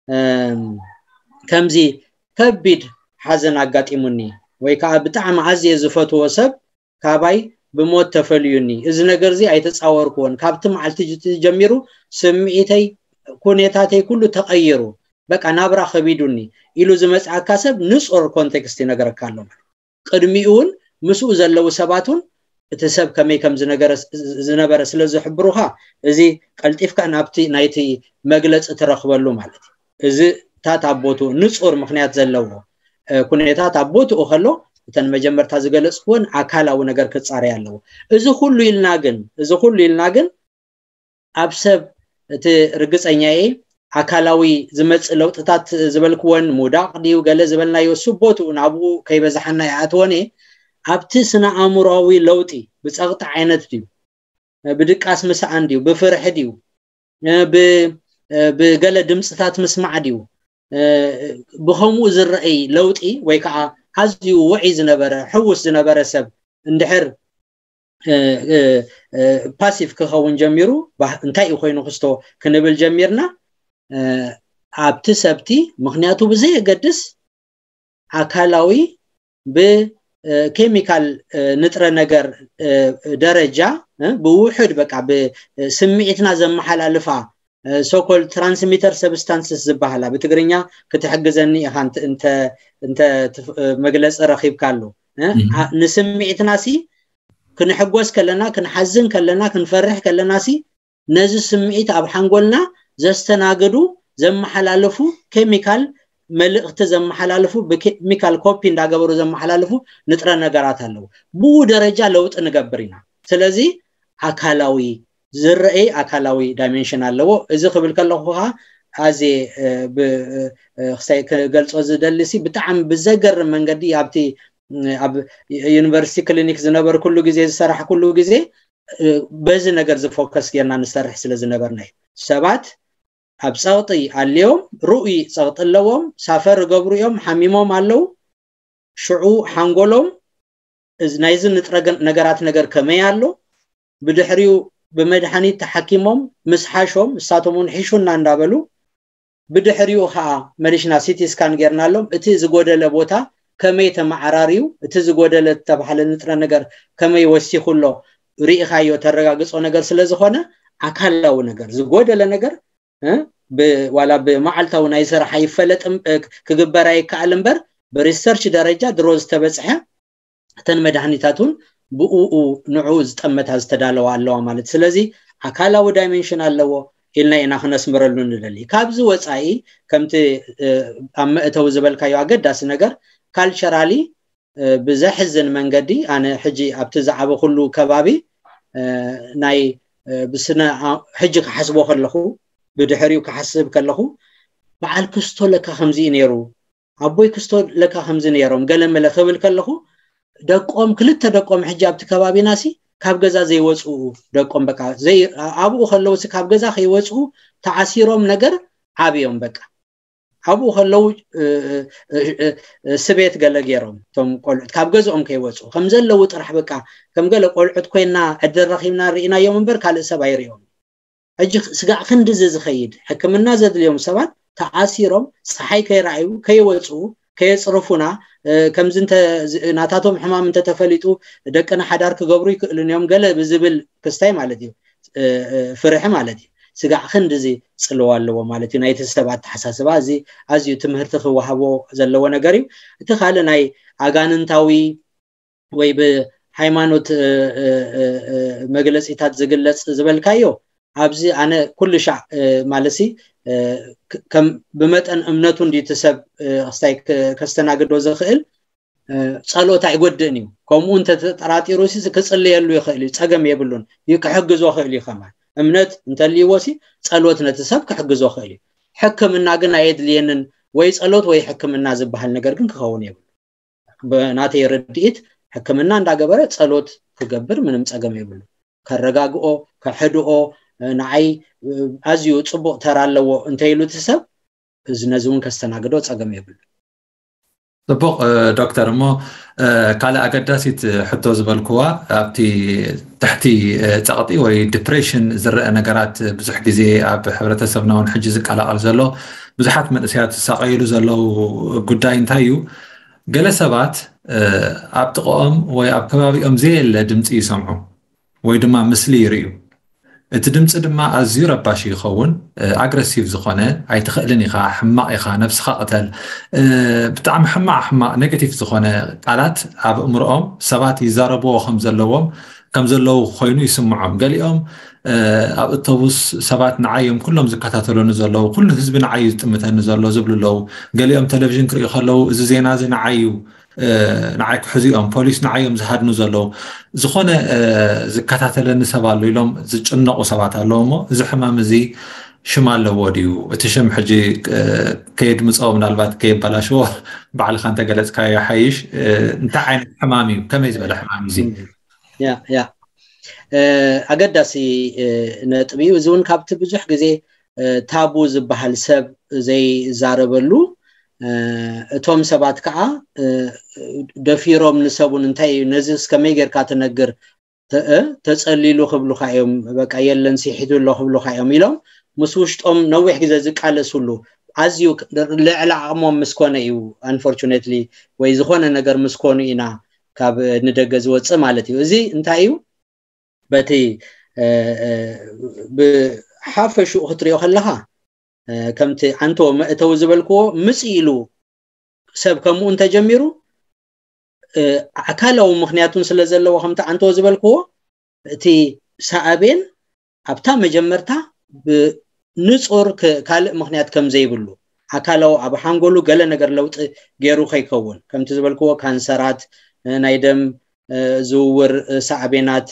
ከምዚ ከቢድ ሓዘን አጋጢሙኒ ወይ ከዓ ብጣዕሚ ኣዝየ ዝፈትዎ ሰብ ካባይ ብሞት ተፈልዩኒ እዚ ነገር እዚ ኣይተጻወርኩን ካብቲ መዓልቲ ጀሚሩ ስምዒተይ ኩነታተይ ኩሉ ተቀይሩ በቃ ናብራ ከቢዱኒ ኢሉ ዝመጽኣካ ሰብ ንጹር ኮንቴክስት ይነገረካ ኣሎ ቅድሚኡን ምስኡ ዘለው ሰባቱን እቲ ሰብ ከመይ ከም ዝነበረ ስለ ዝሕብሩኻ እዚ ቀልጢፍካ ናብቲ ናይቲ መግለጽ ትረኽበሉ ማለት እዚ ታታቦቱ ንጹር ምክንያት ዘለዎ ኩነታት ኣቦቱ እኸሎ እተን መጀመርታ ዝገለጽኩን አካላዊ ነገር ክጻረይ ኣለዎ እዚ ሁሉ ኢልና ግን ኣብ ሰብ እቲ ርግጸኛዬ አካላዊ ዝመጽእ ለውጥታት ዝበልክወን ሙዳቅ ዲው ገለ ዝበልናዮ ስቦቱ ናብኡ ከይበዛሐና ያኣትወኔ ኣብቲ ስነ ኣእምሮዊ ለውጢ ብጸቕጥ ዓይነት ዲው ብድቃስ ምስዓን ዲው ብፍርሕ ዲው ብገለ ድምጽታት ምስማዕ ዲው ብኸምኡ ዝረአይ ለውጢ ወይ ከዓ ኣዝዩ ውዒ ዝነበረ ሕውስ ዝነበረ ሰብ እንድሕር ፓሲቭ ክኸውን ጀሚሩ እንታይ ኮይኑ ክስቶ ክንብል ጀሚርና ኣብቲ ሰብቲ ምክንያቱ ብዘይገድስ አካላዊ በኬሚካል ንጥረ ነገር ደረጃ ብውሕድ በቃ በስምዒትና ዘመሓላልፋ ሶኮል ትራንስሚተር ሰብስታንስስ ዝበሃላ በትግርኛ ክትሕግዘኒ እንተ መግለጽ ረኺብካሉ ንስምዒትናሲ ክንሕጎስ ከለና ክንሐዝን ከለና ክንፈርሕ ከለናሲ ነዚ ስምዒት ኣብ ሓንጎልና ዘስተናገዱ ዘመሓላልፉ ኬሚካል መልእኽቲ ዘመሓላልፉ በኬሚካል ኮፒ እንዳገበሩ ዘመሓላልፉ ንጥረ ነገራት ኣለው ብኡ ደረጃ ለውጥ ንገብር ኢና ስለዚ አካላዊ ዝረአይ አካላዊ ዳይሜንሽን ኣለዎ እዚ ክብል ከለኹ ኣዚ ብኽሳይ ገልጾ ዝደልሲ ብጣዕሚ ብዘገርም መንገዲ ኣብቲ ኣብ ዩኒቨርሲቲ ክሊኒክ ዝነበር ኩሉ ግዜ ዝሰርሕ ኩሉ ግዜ በዚ ነገር ዝፎከስ ጌርና ንሰርሕ ስለ ዝነበርና ሰባት ኣብ ጸቕጢ ኣልዮም ሩኡይ ጸቕጢ ኣለዎም ሳፈር ገብሩ እዮም ሓሚሞም ኣለው ሽዑ ሓንጎሎም ናይዚ ንጥረ ነገራት ነገር ከመይ ኣሎ ብድሕሪኡ በመድሓኒት ተሐኪሞም ምስሓሾም እሳቶሙን ሒሹና እንዳበሉ ብድሕሪኡ ከዓ መሪሽና ሲቲ ስካን ጌርናሎም እቲ ዝጎደለ ቦታ ከመይ ተማዓራሪው እቲ ዝጎደለ ተባሃለ ንጥረ ነገር ከመይ ወሲኹሎ ሪኢኻዮ ተረጋግጾ ነገር ስለ ዝኾነ አካላዊ ነገር ዝጎደለ ነገር ዋላ በመዓልታው ናይ ስራሕ ይፈለጥም ክግበራ ይከኣል እምበር በሪሰርች ደረጃ ድሮዝ ተበጽሐ ተን መድሓኒታቱን ብኡ ንዑ ዝጠመታ ዝተዳለዋ ኣለዋ ማለት ስለዚ ኣካላዊ ዳይሜንሽን ኣለዎ ኢልና ኢና ክነስምረሉ ንደሊ ካብዚ ወፃኢ ከምቲ ኣብ መእተው ዝበልካዮ ኣገዳሲ ነገር ካልቸራሊ ብዘሕዝን መንገዲ ኣነ ሕጂ ኣብቲ ዝዓበ ኩሉ ከባቢ ናይ ብስነ ሕጂ ክሓስቦ ከለኹ ብድሕሪው ክሓስብ ከለኹ በዓል ክስቶ ለካ ከምዚ ነይሩ ኣቦይ ክስቶ ለካ ከምዚ ነይሮም ገለ መለ ክብል ከለኹ ደቆም ክልተ ደቆም ሕጂ ኣብቲ ከባቢናሲ ካብ ገዛ ዘይወፁ ደቆም በቃ ዘይ ኣብኡ ከለውስ ካብ ገዛ ከይወፁ ተዓሲሮም ነገር ዓብዮም በቃ ኣብኡ ከለው ስቤት ገለ ገይሮም ቶም ቆልዑት ካብ ገዝኦም ከይወፁ ከም ዘለው ጥራሕ በቃ ከም ገለ ቆልዑት ኮይና ዕድል ረኺብና ርኢናዮም እምበር ካልእ ሰብ ኣይርኦም ሕጂ ስጋዕ ክንድዚ ዝኸይድ ሕክምና ዘድልዮም ሰባት ተዓሲሮም ፀሓይ ከይረኣዩ ከይወፁ ከየፅርፉና ከምዚ እንተ ናታቶም ሕማም እንተ ተፈሊጡ ደቅና ሓዳር ክገብሩ ይክእሉን ገለ ብዝብል ክስታይ ማለት እዩ ፍርሒ ማለት እዩ ስጋዕ ክንድዚ ጽልዋ ኣለዎ ማለት እዩ ናይቲ ሰባት ተሓሳስባ እዚ ኣዝዩ ትምህርቲ ክወሃቦ ዘለዎ ነገር እዩ እቲ ካልእ ናይ ኣጋንንታዊ ወይ ብሃይማኖት መግለፂታት ዝግለጽ ዝበልካዮ ኣብዚ ኣነ ኩሉ ሻዕ ማለሲ ከም ብመጠን እምነቱ እንዲተሰብ ክስታይ ከስተናግዶ ዝኽእል ጸሎት ኣይጎድእን እዩ ከምኡ እንተ ተጠራጢሩ ሲ ክጽልየሉ ይኽእል እዩ ጸገም የብሉን ይክሕግዞ ይኽእል እዩ ከማ እምነት እንተልይወሲ ጸሎት ነተሰብ ክሕግዞ ይኽእል እዩ ሕክምና ግን ኣይድልየንን ወይ ጸሎት ወይ ሕክምና ዝበሃል ነገር ግን ክኸውን የብሉ ብናተይ ርድኢት ሕክምና እንዳገበረ ጸሎት ክገብር ምንም ጸገም የብሉ ከረጋግኦ ከሕድኦ ንዓይ ኣዝዩ ጽቡቕ ተራ ኣለዎ እንተይሉ ትሰብ እዚ ነዚ እውን ከስተናግዶ ጸገም የብሉ ጽቡቕ ዶክተር እሞ ካልእ ኣገዳሲት ሕቶ ዝበልክዋ ኣብቲ ትሕቲ ጸቕጢ ወይ ዲፕሬሽን ዝርአ ነገራት ብዙሕ ግዜ ኣብ ሕብረተሰብና እውን ሕጂ ዝቀላቐል ዘሎ ብዙሓት መንእሰያት ዝሳቀይሉ ዘለው ጉዳይ እንታይ እዩ ገለ ሰባት ኣብ ጥቕኦም ወይ ኣብ ከባቢኦም ዘየለ ድምፂ ይሰምዑ ወይ ድማ ምስሊ ይርእዩ እቲ ድምፂ ድማ ኣዝዩ ረባሽ ይኸውን ኣግረሲቭ ዝኾነ ኣይትኽእልን ኢኻ ሕማቕ ኢኻ ነፍስኻ ቅተል ብጣዕሚ ሕማቕ ኔጌቲቭ ዝኾነ ቃላት ኣብ እምሮኦም ሰባት ይዛረብዎ ከም ዘለዉ ኮይኑ ይስምዖም ገሊኦም ኣብ ኣውቶቡስ ሰባት ንዓዮም ኩሎም ዝከታተሉን ዘለው ኩሉ ህዝቢ ንዓዩ ዝጥምተኒ ዘሎ ዝብሉለው ገሊኦም ቴሌቪዥን ክርእዩ ከለው እዚ ዜና እዚ ንዓዩ ንዓይ ክሕዚኦም ፖሊስ ንዓዮም ዝሃድኑ ዘለው ዝኾነ ዝከታተለኒ ሰብ ኣሎ ኢሎም ዝጭነቑ ሰባት ኣለዎ እሞ እዚ ሕማም እዚ ሽም ኣለዎ ድዩ እቲ ሽም ሕጂ ከየድምፆ ምናልባት ከየበላሽዎ ባዕልካ እንተገለፅካዮ ሓይሽ እንታይ ዓይነት ሕማም እዩ ከመይ ዝበለ ሕማም እዚ ያ ኣገዳሲ ነጥቢ እዩ እዚ እውን ካብቲ ብዙሕ ግዜ ታቡ ዝበሃል ሰብ ዘይዛረበሉ እቶም ሰባት ከዓ ደፊሮም ንሰቡን እንታይ ነዚ እስከመይ ጌርካ ትነግር ተጸሊሉ ክብሉካ እዮም በቃ የለን ሲሒቱሎ ክብሉካ እዮም ኢሎም ምስ ውሽጦም ነዊሕ ግዜ ዝቃለሱሉ ኣዝዩ ልዕሊ ዓቕሞም ምስኮነ እዩ አንፎርቹኔትሊ ወይ ዝኾነ ነገር ምስኮኑ ኢና ካብ ንደገ ዝወፅእ ማለት እዩ እዚ እንታይ እዩ በቲ ብሓፈሽኡ ክትሪኦ ከለካ ከምቲ አንቶ መእተው ዝበልክዎ ምጽኢሉ ሰብ ከምኡ እንተጀሚሩ ኣካላዊ ምኽንያቱን ስለ ዘለዎ ከምቲ አንቶ ዝበልክዎ እቲ ሳዕቤን ኣብታ መጀመርታ ብንጹር ካልእ ምኽንያት ከም ዘይብሉ ኣካላዊ ኣብ ሓንጎሉ ገለ ነገር ለውጢ ገይሩ ከይከውን ከምቲ ዝበልክዎ ካንሰራት ናይ ደም ዝውውር ሳዕቤናት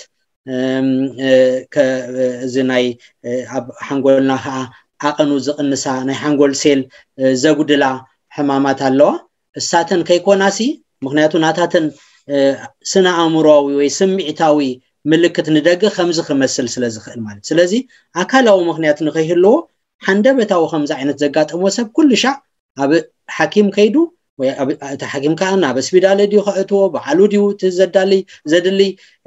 እዚ ናይ ኣብ ሓንጎልና ከዓ ዓቐኑ ዝቕንሳ ናይ ሓንጎል ሴል ዘጉድላ ሕማማት ኣለዋ እሳተን ከይኮናሲ ምክንያቱ ናታተን ስነ ኣእምሮዊ ወይ ስምዒታዊ ምልክት ንደገ ከምዚ ክመስል ስለ ዝኽእል ማለት ስለዚ ኣካላዊ ምክንያት ንኸይህልዎ ሓንደበታዊ ከምዚ ዓይነት ዘጋጥሞ ሰብ ኩሉ ሻዕ ኣብ ሓኪም ከይዱ ወይ እቲ ሓኪም ከዓ ናብ ስፒዳል ድዩ ከእትዎ በዓሉ ድዩ ዘድሊ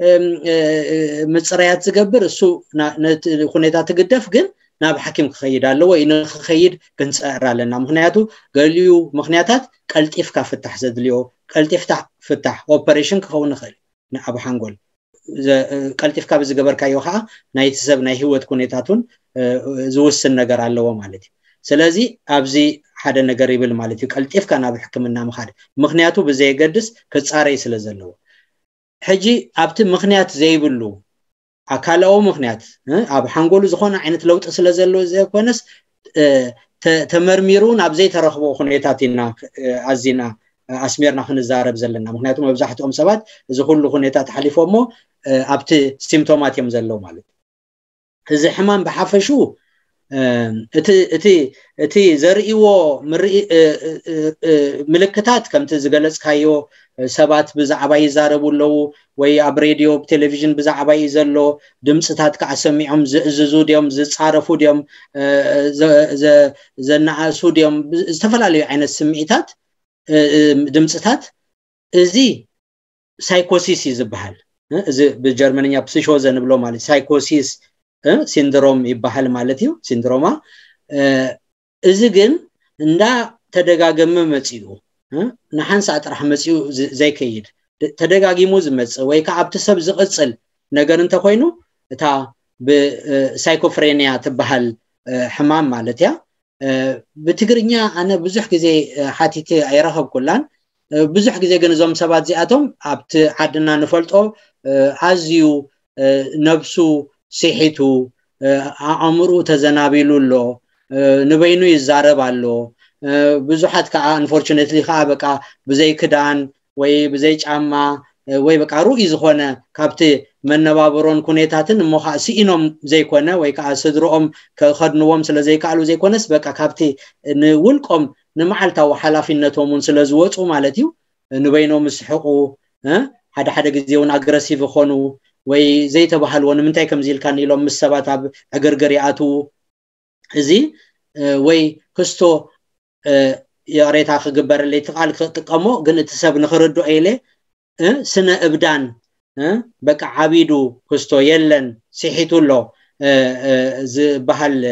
ምፅራያት ዝገብር እሱ ነቲ ኩነታት ትግደፍ ግን ናብ ሓኪም ክኸይድ ኣለዎ ወይ ንኽኸይድ ክንፅዕር ኣለና ምክንያቱ ገሊኡ ምክንያታት ቀልጢፍካ ፍታሕ ዘድልዮ ቀልጢፍታ ፍታሕ ኦፐሬሽን ክኸውን ይኽእል ኣብ ሓንጎል ቀልጢፍካ ብዝገበርካዮ ከዓ ናይቲ ሰብ ናይ ህይወት ኩነታቱን ዝውስን ነገር ኣለዎ ማለት እዩ ስለዚ ኣብዚ ሓደ ነገር ይብል ማለት እዩ ቀልጢፍካ ናብ ሕክምና ምኻድ ምክንያቱ ብዘይገድስ ክፃረይ ስለ ዘለዎ ሕጂ ኣብቲ ምክንያት ዘይብሉ ኣካላዊ ምክንያት ኣብ ሓንጎሉ ዝኾነ ዓይነት ለውጢ ስለ ዘለዎ ዘይኮነስ ተመርሚሩ ናብ ዘይተረኽቦ ሁኔታት ኢና ኣዚና ኣስሜርና ክንዛረብ ዘለና ምክንያቱም መብዛሕትኦም ሰባት እዚ ኩሉ ሁኔታት ሓሊፎሞ ኣብቲ ሲምፕቶማት እዮም ዘለው ማለት እዚ ሕማም ብሓፈሹ እቲ ዘርእይዎ ምልክታት ከምቲ ዝገለጽካዮ ሰባት ብዛዕባ ይዛረቡ ኣለው ወይ ኣብ ሬድዮ ቴሌቪዥን ብዛዕባ ዘሎ ድምጽታት ከዓሰሚዖም ዝእዝዙ ዲዮም ዝጻረፉ ዲዮም ዘናኣሱ ዲዮም ዝተፈላለዩ ዓይነት ስምዒታት ድምጽታት እዚ ሳይኮሲስ ይዝበሃል እዚ ብጀርመንኛ ፕሲሾዘ ንብሎ ማለት ሳይኮሲስ ሲንድሮም ይባሃል ማለት እዩ ሲንድሮማ እዚ ግን እንዳ ተደጋገመ መጽኡ ንሓንሳ ጥራሕ መጽኡ ዘይከይድ ተደጋጊሙ ዝመጽ ወይ ከዓ ኣብቲ ሰብ ዝቕጽል ነገር እንተ ኮይኑ እታ ብሳይኮፍሬኒያ ትበሃል ሕማም ማለት ያ ብትግርኛ ኣነ ብዙሕ ግዜ ሓቲት ኣይረኸብ ኩላን ብዙሕ ግዜ ግን እዞም ሰባት እዚኣቶም ኣብቲ ዓድና ንፈልጦ ኣዝዩ ነብሱ ሲሒቱ ኣእምሩ ተዘናቢሉ ኣሎ ንበይኑ ይዛረብ ኣሎ ብዙሓት ከዓ unfortunately ከዓ በቃ ብዘይ ክዳን ወይ ብዘይ ጫማ ወይ በቃ ሩኢ ዝኾነ ካብቲ መነባበሮን ኩነታትን እሞኻ ሲኢኖም ዘይኮነ ወይ ከዓ ስድሮኦም ከኸድንዎም ስለ ዘይከኣሉ ዘይኮነስ በቃ ካብቲ ንውልቆም ንመዓልታዊ ሓላፊነቶም ስለ ዝወፁ ማለት እዩ ንበይኖም ስሕቁ ሓደ ግዜ እውን ኣግረሲቭ ኾኑ ወይ ዘይተባሃልዎ ንምንታይ ከም ዝልካን ኢሎም ምስ ሰባት ኣብ ዕግርግሪኣቱ እዚ ወይ ክስቶ የሬታ ክግበረለይ ትቃል ክጥቀሞ ግን እቲ ሰብ ንኽርድኦ ኢለ ስነ እብዳን በቃ ዓቢዱ ክስቶ የለን ሲሒቱሎ ዝበሃል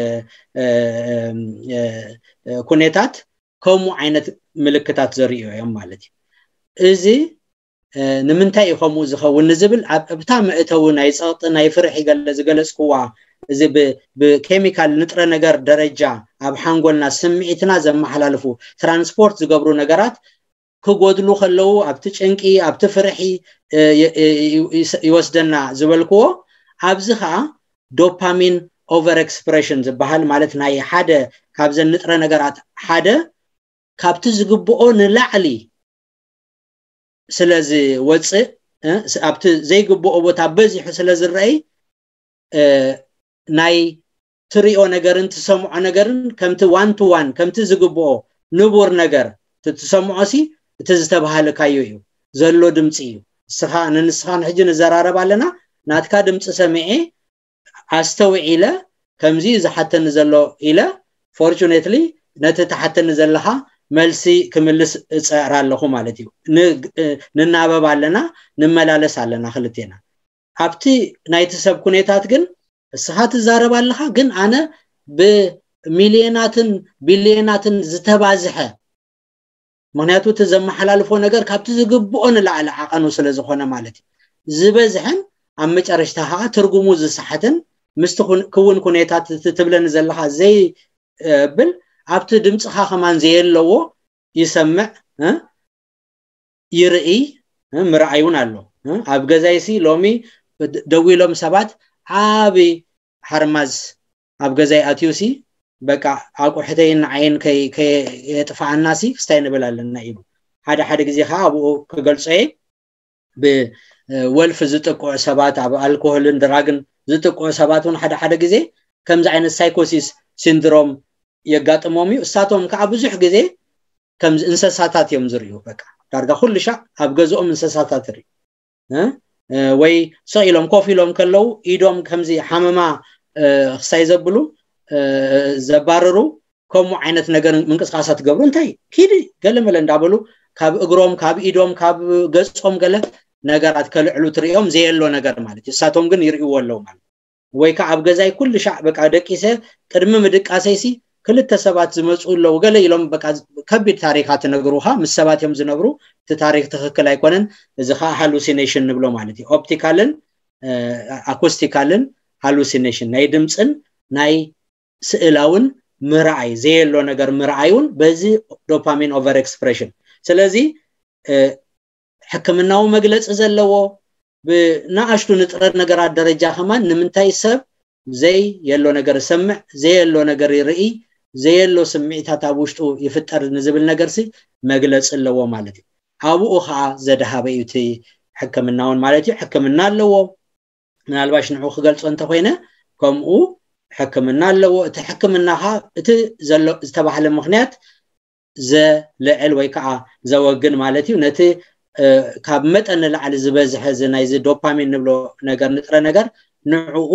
ኩነታት ከምኡ ዓይነት ምልክታት ዘርእዩ እዮም ማለት እዩ እዚ ንምንታይ ከምኡ ዝኸውን ዝብል ኣብታ መእተው ናይ ጸቕጢ ናይ ፍርሒ ዝገለጽክዋ እዚ ብኬሚካል ንጥረ ነገር ደረጃ ኣብ ሓንጎልና ስምዒትና ዘመሓላልፉ ትራንስፖርት ዝገብሩ ነገራት ክጎድሉ ከለው ኣብቲ ጭንቂ ኣብቲ ፍርሒ ይወስደና ዝበልክዎ ኣብዚ ከዓ ዶፓሚን ኦቨር ኤክስፕሬሽን ዝበሃል ማለት ናይ ሓደ ካብዘን ንጥረ ነገራት ሓደ ካብቲ ዝግብኦ ንላዕሊ ስለዚ ወፅእ ኣብቲ ዘይግብኦ ቦታ በዚሑ ስለ ዝረአይ ናይ ትሪኦ ነገርን ትሰምዖ ነገርን ከምቲ ዋን ቱ ዋን ከምቲ ዝግብኦ ንቡር ነገር ትሰምዖሲ እቲ ዝተባሃለካዮ እዩ ዘሎ ድምጽ እዩ ስኻ ንንስኻን ሕጂ ንዘራረብ ኣለና ናትካ ድምጽ ሰምዐ ኣስተውዒለ ከምዚ ዝሓተኒ ዘሎ ኢለ fortunately ነቲ ተሓተኒ ዘለኻ መልሲ ክምልስ እጸራ ኣለኹ ማለት እዩ ንናበብ ኣለና ንመላለስ ኣለና ክልቴና ኣብቲ ናይቲ ሰብ ኩነታት ግን እስኻ ትዛረብ ኣለኻ ግን ኣነ ብሚልዮናትን ቢልዮናትን ዝተባዝሐ ምክንያቱ እቲ ዘመሓላልፎ ነገር ካብቲ ዝግብኦ ንላዕሊ ዓቐኑ ስለ ዝኾነ ማለት እዩ ዝበዝሐን ኣብ መጨረሽታ ከዓ ትርጉሙ ዝሰሓትን ምስቲ ክውን ኩነታት ትብለኒ ዘለኻ ዘይብል ኣብቲ ድምጽኻ ከማን ዘየለዎ ይሰምዕ ይርኢ ምርኣዩን ኣሎ ኣብ ገዛይሲ ሎሚ ደዊሎም ሰባት ዓቢ ሓርማዝ ኣብ ገዛይ ኣትዩሲ በቃ ኣቁሕተይን ዓይን ከየጥፋዓናሲ ክስታይ ንብል ኣለና ኢሉ ሓደ ግዜ ከዓ ኣብኡ ክገልጾየ ብወልፍ ዝጥቅዑ ሰባት ኣብ ኣልኮሆልን ድራግን ዝጥቅዑ ሰባት እውን ሓደ ግዜ ከምዚ ዓይነት ሳይኮሲስ ሲንድሮም የጋጥሞም እዩ እሳቶም ከዓ ብዙሕ ግዜ ከም እንስሳታት እዮም ዝርእዩ በቃ ዳርጋ ኩሉ ሻዕ ኣብ ገዝኦም እንስሳታት ርኢ ወይ ሰኢሎም ኮፍ ኢሎም ከለው ኢዶም ከምዚ ሓመማ ክሳይ ዘብሉ ዘባረሩ ከምኡ ዓይነት ነገር ምንቅስቃሳት ገብሩ እንታይ ኪዲ ገለመለ እንዳበሉ ካብ እግሮም ካብ ኢዶም ካብ ገጾም ገለ ነገራት ከልዕሉ ትሪኦም ዘየሎ ነገር ማለት እሳቶም ግን ይርእይዎ ኣለው ማለት ወይ ከዓ ኣብ ገዛይ ኩሉ ሻዕ በቃ ደቂሰ ቅድሚ ምድቃሰይሲ ክልተ ሰባት ዝመጹ ኣለው ገለ ኢሎም በቃ ከቢድ ታሪካት ነግሩኻ ምስ ሰባት እዮም ዝነብሩ እቲ ታሪክ ትክክል ኣይኮነን እዚ ከዓ ሃሉሲኔሽን ንብሎ ማለት እዩ ኦፕቲካልን አኩስቲካልን ሃሉሲኔሽን ናይ ድምጽን ናይ ስእላውን ምርኣይ ዘየሎ ነገር ምርኣዩን በዚ ዶፓሚን ኦቨር ኤክስፕሬሽን ስለዚ ሕክምናው መግለጽ ዘለዎ بناقشتو نطرد نغرات درجه كمان نمنتاي سب زي يلو نغر سمع زي يلو نغر يرئي زي يلو سمعيتات ابوشتو يفطر نزبل نغر سي مغلص لو مالتي ابو خا زدهابيتي حكمناون مالتي حكمنا لو منالباش نحو خغلص انت خوينه كمو حكمنا لو تحكمناها ات زلو استباحله مخنيات ز لعل ويكع زوجن مالتي ونتي ካብ መጠን ለዓል ዝበዝሐ ዝናይ ዝ ዶፓሚን ንብሎ ነገር ንጥረ ነገር ንዕኡ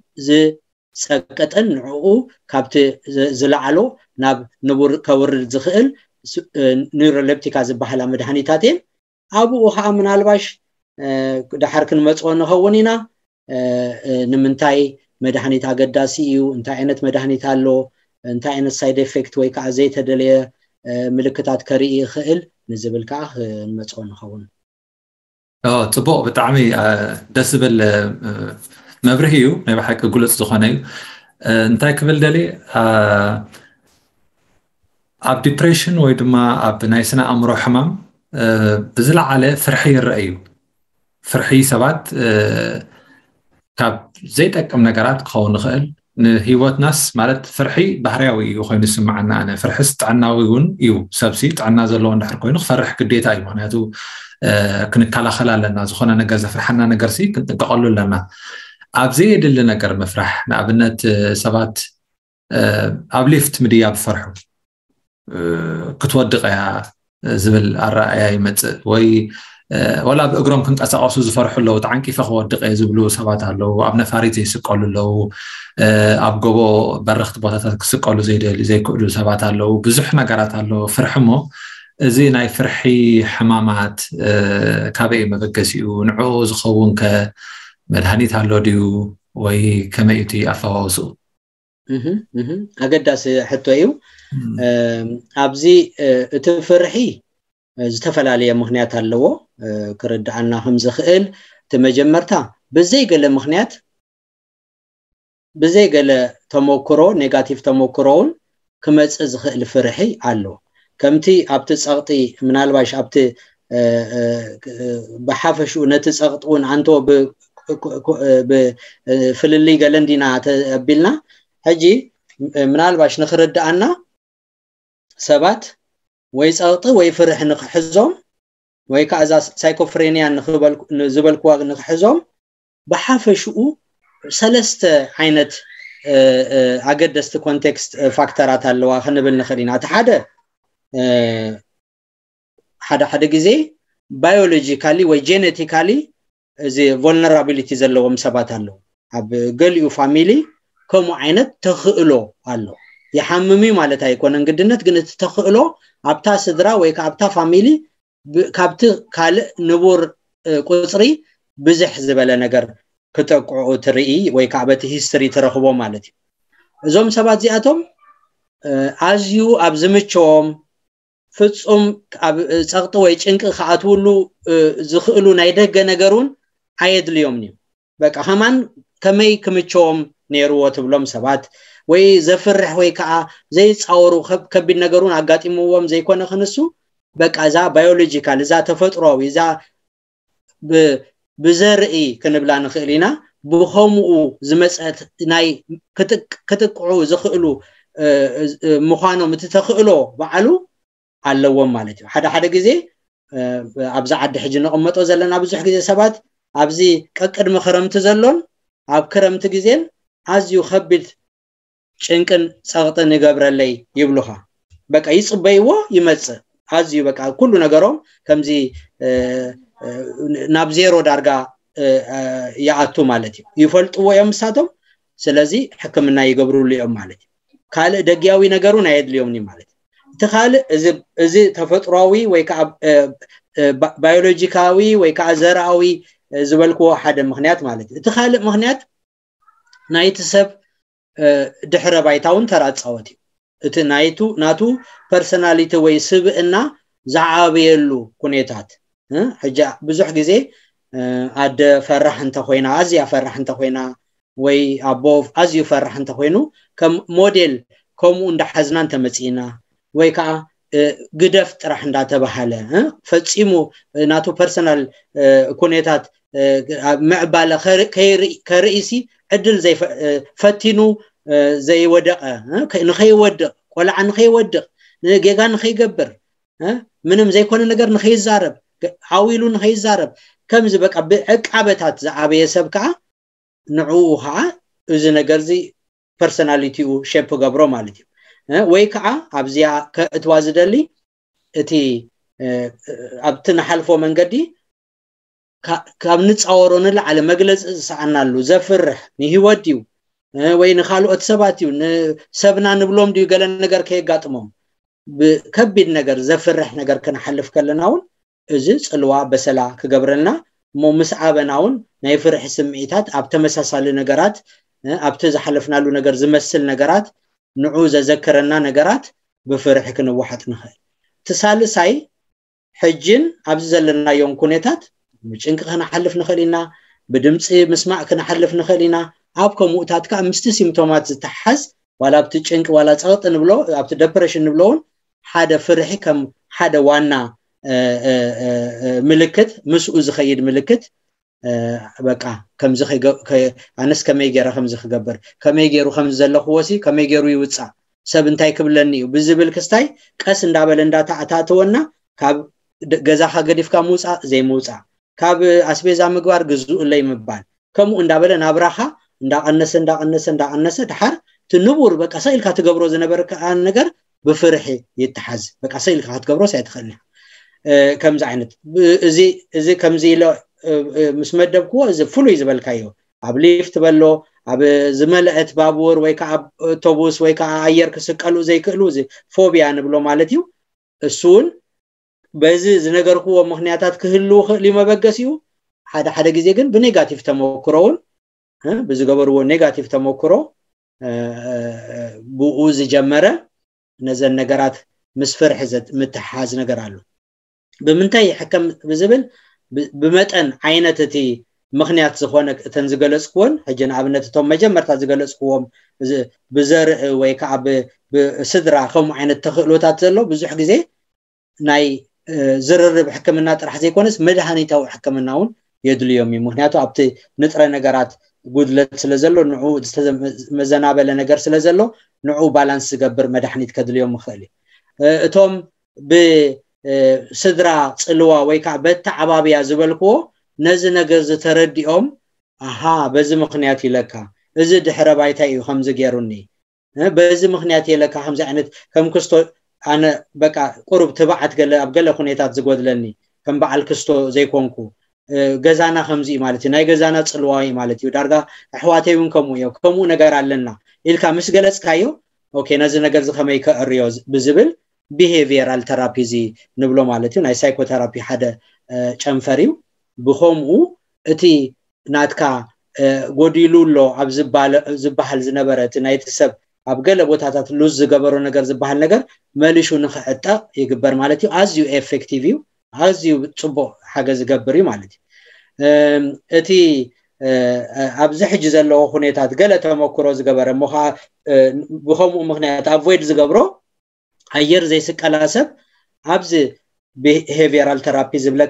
ዝጸቀጠን ንዕኡ ካብቲ ዝለዓሎ ናብ ንቡር ከውርድ ዝኽእል ኒውሮሌፕቲካ ዝበሃላ መድሃኒታትን ኣብኡ ኸዓ ምናልባሽ ዳሕርክን መጽኦ ንኸውን ኢና ንምንታይ መድሃኒት አገዳሲ እዩ እንታይ ዓይነት መድሃኒት አሎ እንታይ ዓይነት ሳይድ ኢፌክት ወይ ከዓ ዘይተደለየ ምልክታት ከርኢ ይኽእል نزبل كاخ مصون خون طبق بتعمي دسبل مبرهيو ما بحق قلص زخناي انتي كبل دلي اب ديبريشن ويدما اب نايسنا امرو حمام بزلع على فرحي الرأي فرحي سبات كاب زي تقم نغرات كون خل هيوت ناس مالت فرحي بحرياوي وخين يسمعنا انا فرحست عناويون يو سبسيت عنا زلو اندحر كوينو فرح قديتا اي معناتو كنكالا خلالنا زخنا نغر زفرحنا نغر سي كنتقلل لنا ابزي يدل نغر مفرح نابنت سبات ابليفت مديا بفرحو كتودق يا زبل الرأي يمص وي ولا بأقرام كنت أساقصو زفرحو لو تعنكي فخو ودق يزبلو سبات لو أبنا فاريتي سقالو لو أبقبو برخت بوتاتك سقالو زي كؤلو سبات لو بزح نقرات لو فرحمو زي ناي فرحي حمامات كابي مبقسيو نعو زخوون كمدهانيت هالو ديو وي كميتي أفاوزو أقداس حتو ايو أبزي تفرحي ዝተፈላልየ ምክንያት ኣለዎ ክርዳዕና ከም ዝኽእል ተመጀመርታ በዘይ ገለ ምክንያት በዘይ ገለ ተሞክሮ ኔጋቲቭ ተሞክሮውን ክመጽእ ዝኽእል ፍርሒ ኣሎ ከምቲ ኣብቲ ጸቕጢ ምናልባሽ ኣብቲ በሓፈሹ ነቲ ጸቕጡን አንቶ ብፍልልይ ገለ እንዲና ተቢልና ሕጂ ምናልባሽ ንኽርዳዕና ሰባት ወይ ጸቕጥ ወይ ፍርሕ ንኽሕዞም ወይ ካዛ ሳይኮፍሬኒያ ንዝበልክዋ ንኽሕዞም በሓፈሽኡ ሰለስተ ዓይነት አገደስቲ ኮንቴክስት ፋክተራት ኣለዋ ክንብል ንኽእል ኢና እቲ ሓደ ግዜ ባዮሎጂካሊ ወይ ጄኔቲካሊ እዚ ቮልነራቢሊቲ ዘለዎም ሰባት ኣለዉ ኣብ ገሊኡ ፋሚሊ ከምኡ ዓይነት ተኽእሎ ኣሎ يحممي ማለት አይኮነን ግድነት ግን ተኽእሎ ኣብታ ስድራ ወይ ካብታ ፋሚሊ ካብቲ ካል ንቡር ቁጽሪ ብዝሕ ዝበለ ነገር ከተቆዑ ትርኢ ወይ ካብቲ ሂስትሪ ተረኽቦ ማለት እዩ እዞም ሰባት ዚኣቶም ኣዝዩ ኣብ ዝምቸዎም ፍጹም ኣብ ጸቕጥ ወይ ጭንቂ ከኣትውሉ ዝኽእሉ ናይ ደገ ነገሩን ኣየድልዮም እዩ በቃ ከማን ከመይ ክምቸዎም ነይርዎ ትብሎም ሰባት ወይ ዘፍርሕ ወይ ከዓ ዘይጻወሩ ከቢድ ነገሩን አጋጢሞዎም ዘይኮነ ከነሱ በቃ ዛ ባዮሎጂካል ዛ ተፈጥሮዊ ዛ ብዘርኢ ክንብላ ንኽእሊና ብኸምኡ ዝመጽት ናይ ክትቅዑ ዝኽእሉ ምዃኖም እትተኽእሎ በዓሉ ኣለዎም ማለት እዩ ሓደ ግዜ ኣብዛ ዓዲ ሕጂ ነቐመጦ ዘለና ብዙሕ ግዜ ሰባት ኣብዚ ቀቅድሚ ክረምቲ ዘሎን ኣብ ክረምቲ ግዜን ኣዝዩ ከቢድ ጭንቅን ጸቕጥን ይገብረለይ ይብሉኻ በቃ ይጽበይዎ ይመጽእ ኣዝዩ በቃ ኩሉ ነገሮም ከምዚ ናብ ዜሮ ዳርጋ ያኣቱ ማለት እዩ ይፈልጥዎ እዮም ሳቶም ስለዚ ሕክምና ይገብሩሉ እዮም ማለት እዩ ካልእ ደጊያዊ ነገሩን ኣየድልዮምኒ ማለት እቲ ካልእ እዚ ተፈጥሯዊ ወይ ከዓ ባዮሎጂካዊ ወይ ከዓ ዘርኣዊ ዝበልክዎ ሓደ ምክንያት ማለት እዩ እቲ ካልእ ምክንያት ናይቲ ሰብ ድሕረ ባይታውን ተራጻወት እዩ እቲ ናቱ ፐርሰናሊቲ ወይ ስብእና ዝዓበየሉ ኩነታት ሕጂ ብዙሕ ግዜ ኣደ ፈራሕ እንተ ኮይና ኣዝያ ፈራሕ እንተ ኮይና ወይ ኣቦ ኣዝዩ ፈራሕ እንተ ኮይኑ ከም ሞዴል ከምኡ እንዳሓዝና እንተመጽኢና ወይ ከዓ ግደፍ ጥራሕ እንዳተባሃለ ፈጺሙ ናቱ ፐርሰናል ኩነታት ምዕባለ ከርእሲ ዕድል ዘይ ፈቲኑ ዘይወደቀ ንኸይወድቕ ቆልዓ ንኸይወድቕ ጌጋ ንኸይገብር ምንም ዘይኮነ ነገር ንኸይዛረብ ዓዊሉ ንኸይዛረብ ከምዚ በቃ ብዕቃበታት ዝዓበየ ሰብ ከዓ ንዕኡ ከዓ እዚ ነገር እዚ ፐርሰናሊቲኡ ሼፕ ገብሮ ማለት እዩ ወይ ከዓ ኣብዚያ ከእትዋዝደሊ እቲ ኣብቲ ንሓልፎ መንገዲ ካብ ንፃወሮ ንላዕለ መግለፂ ዝሰዓናሉ ዘፍርሕ ንህይወት ድዩ ወይ ንኻልኦት ሰባት እዩ ንሰብና ንብሎም ድዩ ገለ ነገር ከየጋጥሞም ብከቢድ ነገር ዘፍርሕ ነገር ክንሓልፍ ከለና እውን እዚ ፅልዋ በሰላ ክገብረልና እሞ ምስ ዓበና እውን ናይ ፍርሒ ስምዒታት ኣብ ተመሳሳሊ ነገራት ኣብቲ ዝሓለፍናሉ ነገር ዝመስል ነገራት ንዑ ዘዘከረና ነገራት ብፍርሒ ክንዋሓጥ ንኽእል ትሳልሳይ ሕጅን ኣብዚ ዘለናዮም ኩነታት ብጭንቂ ክንሓልፍ ንኽእል ኢና ብድምፂ ምስማዕ ክንሓልፍ ንኽእል ኢና ኣብ ከምኡታት ከዓ ምስቲ ሲምፕቶማት ዝተሓዝ ዋላ ኣብቲ ጭንቂ ዋላ ፀቕጥ ንብሎ ኣብቲ ዲፕሬሽን ንብሎውን ሓደ ፍርሒ ከም ሓደ ዋና ምልክት ምስኡ ዝኸይድ ምልክት በቃ ከምዚ ኣነስ ከመይ ገይረ ከምዚ ክገብር ከመይ ገይሩ ከምዚ ዘለኽዎሲ ከመይ ገይሩ ይውፃእ ሰብ እንታይ ክብለኒ እዩ ብዝብል ክስታይ ቀስ እንዳበለ እንዳተኣታተወና ካብ ገዛኻ ገዲፍካ ምውፃእ ዘይምውፃእ ካብ ኣስቤዛ ምግባር ግዝኡ ለይ ምባል ከምኡ እንዳበለ ናብራኻ እንዳቐነሰ ድሓር ትንቡር በቃ ሰኢልካ ትገብሮ ዝነበረካ ነገር ብፍርሒ ይተሓዝ በቃ ሰኢልካ ክትገብሮ ሳይትኽእልና ከምዚ ዓይነት እዚ ከምዚ ኢሎ ምስ መደብክዎ እዚ ፍሉይ ዝበልካዮ ኣብ ሊፍት በሎ ኣብ ዝመልአት ባቡር ወይ ከዓ ኣውቶቡስ ወይ ከዓ ኣየር ክስቀሉ ዘይክእሉ እዚ ፎቢያ ንብሎ ማለት እዩ እሱን በዚ ዝነገርክዎ ምክንያታት ክህልው ክእል መበገስ እዩ ሓደ ግዜ ግን ብኔጋቲቭ ተመክሮውን ብዝገበርዎ ኔጋቲቭ ተመክሮ ብኡ ዝጀመረ ነዘን ነገራት ምስ ፍርሒ ምትሓዝ ነገር ኣሎ ብምንታይ ይሕከም ብዝብል بمتن عينتتي مخنيات زخونة تنزجلس كون هجن عبنتهم مجمرت زجلسكوهم بزرع ويكعب بصدرة خم عين التخلوتات زلوا بزح جزء ناي زرر بحكمنا راح زي كونس مدهني تو حكمناون يدليوم مخنياته عبتي نتر نجارات قدلت سلزلو نعود مزنابة لنجار سلزلو نعود بالانس جبر مدحني تكدليوم مخالي توم ب صدرا صلوا ويكعبت عبابيا زبلكو نزي نجر زترديهم اها بزي مخنياتي لكا ازي دحر بايتاي خمس غيروني بزي مخنياتي لكا خمس عينت كم كستو انا بقى قرب تبعت قال ابقل خنيتات زغودلني كم بعل كستو زي كونكو غزانا خمزي مالتي ناي غزانا صلواي مالتي دارغا احواتيون كمو نجر علنا الكا مس غلص كايو اوكي نزي نجر زخمي كريوز بزبل behavioral therapy زي نبلو مالتي ناي psychotherapy حدا چنفريو بخومو اتي ناتكا غوديلولو اب زبحال زنبرت نايتسب اب ገለ ቦታታት ሉዝ ዝገበሮ ነገር ዝባሃል ነገር መልሹ ንኽዕጣ ይግበር ማለት እዩ as you effective you as you ጽቦ ሓገ ዝገብር እዩ ማለት እዩ እቲ ኣብዚ ሕጂ ዘለዎ ሁኔታት ገለ ተመክሮ ዝገበረ ሞኻ ብኸምኡ ምኽንያት avoid ዝገብሮ ኣየር ዘይስቀላሰብ ኣብዚ behavioral therapy ዝብለካ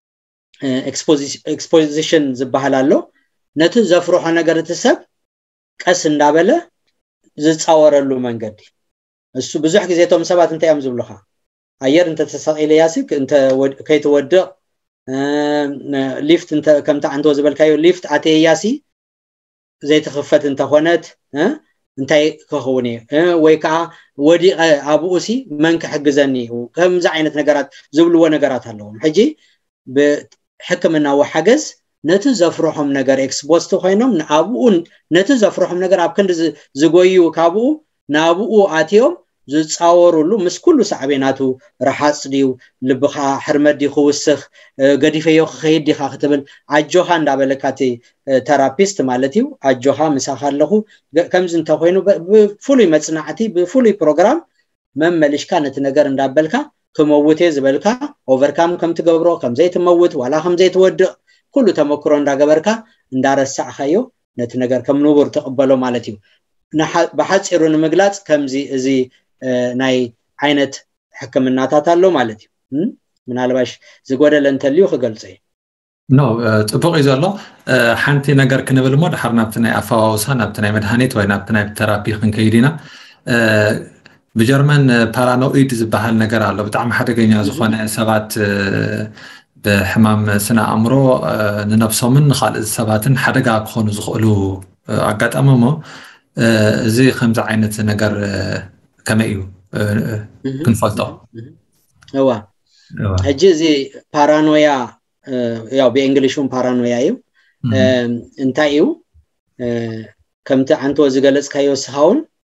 exposition ዝባሃል ኣሎ ነቲ ዘፍርሖ ነገር ተሰብ ቀስ እንዳበለ ዝጻወረሉ መንገዲ እሱ ብዙሕ ግዜ ቶም ሰባት እንታይ እዮም ዝብሉኻ ኣየር እንተ ተሰቂለ ያስክ እንተ ከይተወድቕ ሊፍት እንተ ከምታ አንተ ዝበልካዮ ሊፍት ኣተያሲ ዘይተኸፈት እንተ ኾነት እንታይ ክኸውን ወይ ከዓ ወዲቀ ኣብኡሲ መን ክሕግዘኒ ከምዛ ዓይነት ነገራት ዝብልዎ ነገራት ኣለዎም ሕጂ ብሕክምና ወሓገዝ ነቲ ዘፍርሖም ነገር ኤክስፖዝድ ኮይኖም ንኣብኡ ነቲ ዘፍርሖም ነገር ኣብ ክንዲ ዝጎዩ ካብኡ ናብኡ ኣትዮም ዝጻወሩሉ ምስ ኩሉ ሳዕቤናቱ ረሓጽ ድዩ ልብኻ ሕርመዲ ክውስኽ ገዲፈዮ ክኸይድ ዲኻ ክትብል ኣጆኻ እንዳበለካቲ ተራፒስት ማለት እዩ ኣጆኻ ምሳኻ ኣለኹ ከምዚ እንተ ኮይኑ ብፍሉይ መጽናዕቲ ብፍሉይ ፕሮግራም መመልሽካ ነቲ ነገር እንዳበልካ ክመውት ዝበልካ ኦቨርካም ከም ትገብሮ ከም ዘይትመውት ዋላ ከም ዘይትወድቕ ኩሉ ተመክሮ እንዳገበርካ እንዳረሳዕኻዮ ነቲ ነገር ከም ንቡር ተቀበሎ ማለት እዩ بحثيرو نمغلاص كمزي ازي ناي عينت ሕክምናታት ኣሎ ማለት እዩ ምናልባሽ ዝጎደለ እንተልዩ ክገልጽ ኖ ጥቡቅ እዩ ዘሎ ሓንቲ ነገር ክንብል ሞ ድሓር ናብቲ ናይ ኣፈዋውሳ ናብቲ ናይ መድሃኒት ወይ ናብቲ ናይ ተራፒ ክንከይድ ኢና ብጀርመን ፓራኖይድ ዝበሃል ነገር ኣሎ ብጣዕሚ ሓደገኛ ዝኾነ ሰባት ብሕማም ስነ ኣእምሮ ንነፍሶምን ንኻልእ ሰባትን ሓደጋ ክኾኑ ዝኽእሉ ኣጋጣሚ ሞ እዚ ከምዚ ዓይነት ነገር ከመይ እዩ ክንፈልጦ እዋ ሕጂ እዚ ፓራኖያ ያው በእንግሊሹም ፓራኖያ እዩ እንታይ እዩ ከምቲ አንተ ዝገለጽካዮ ስኻውን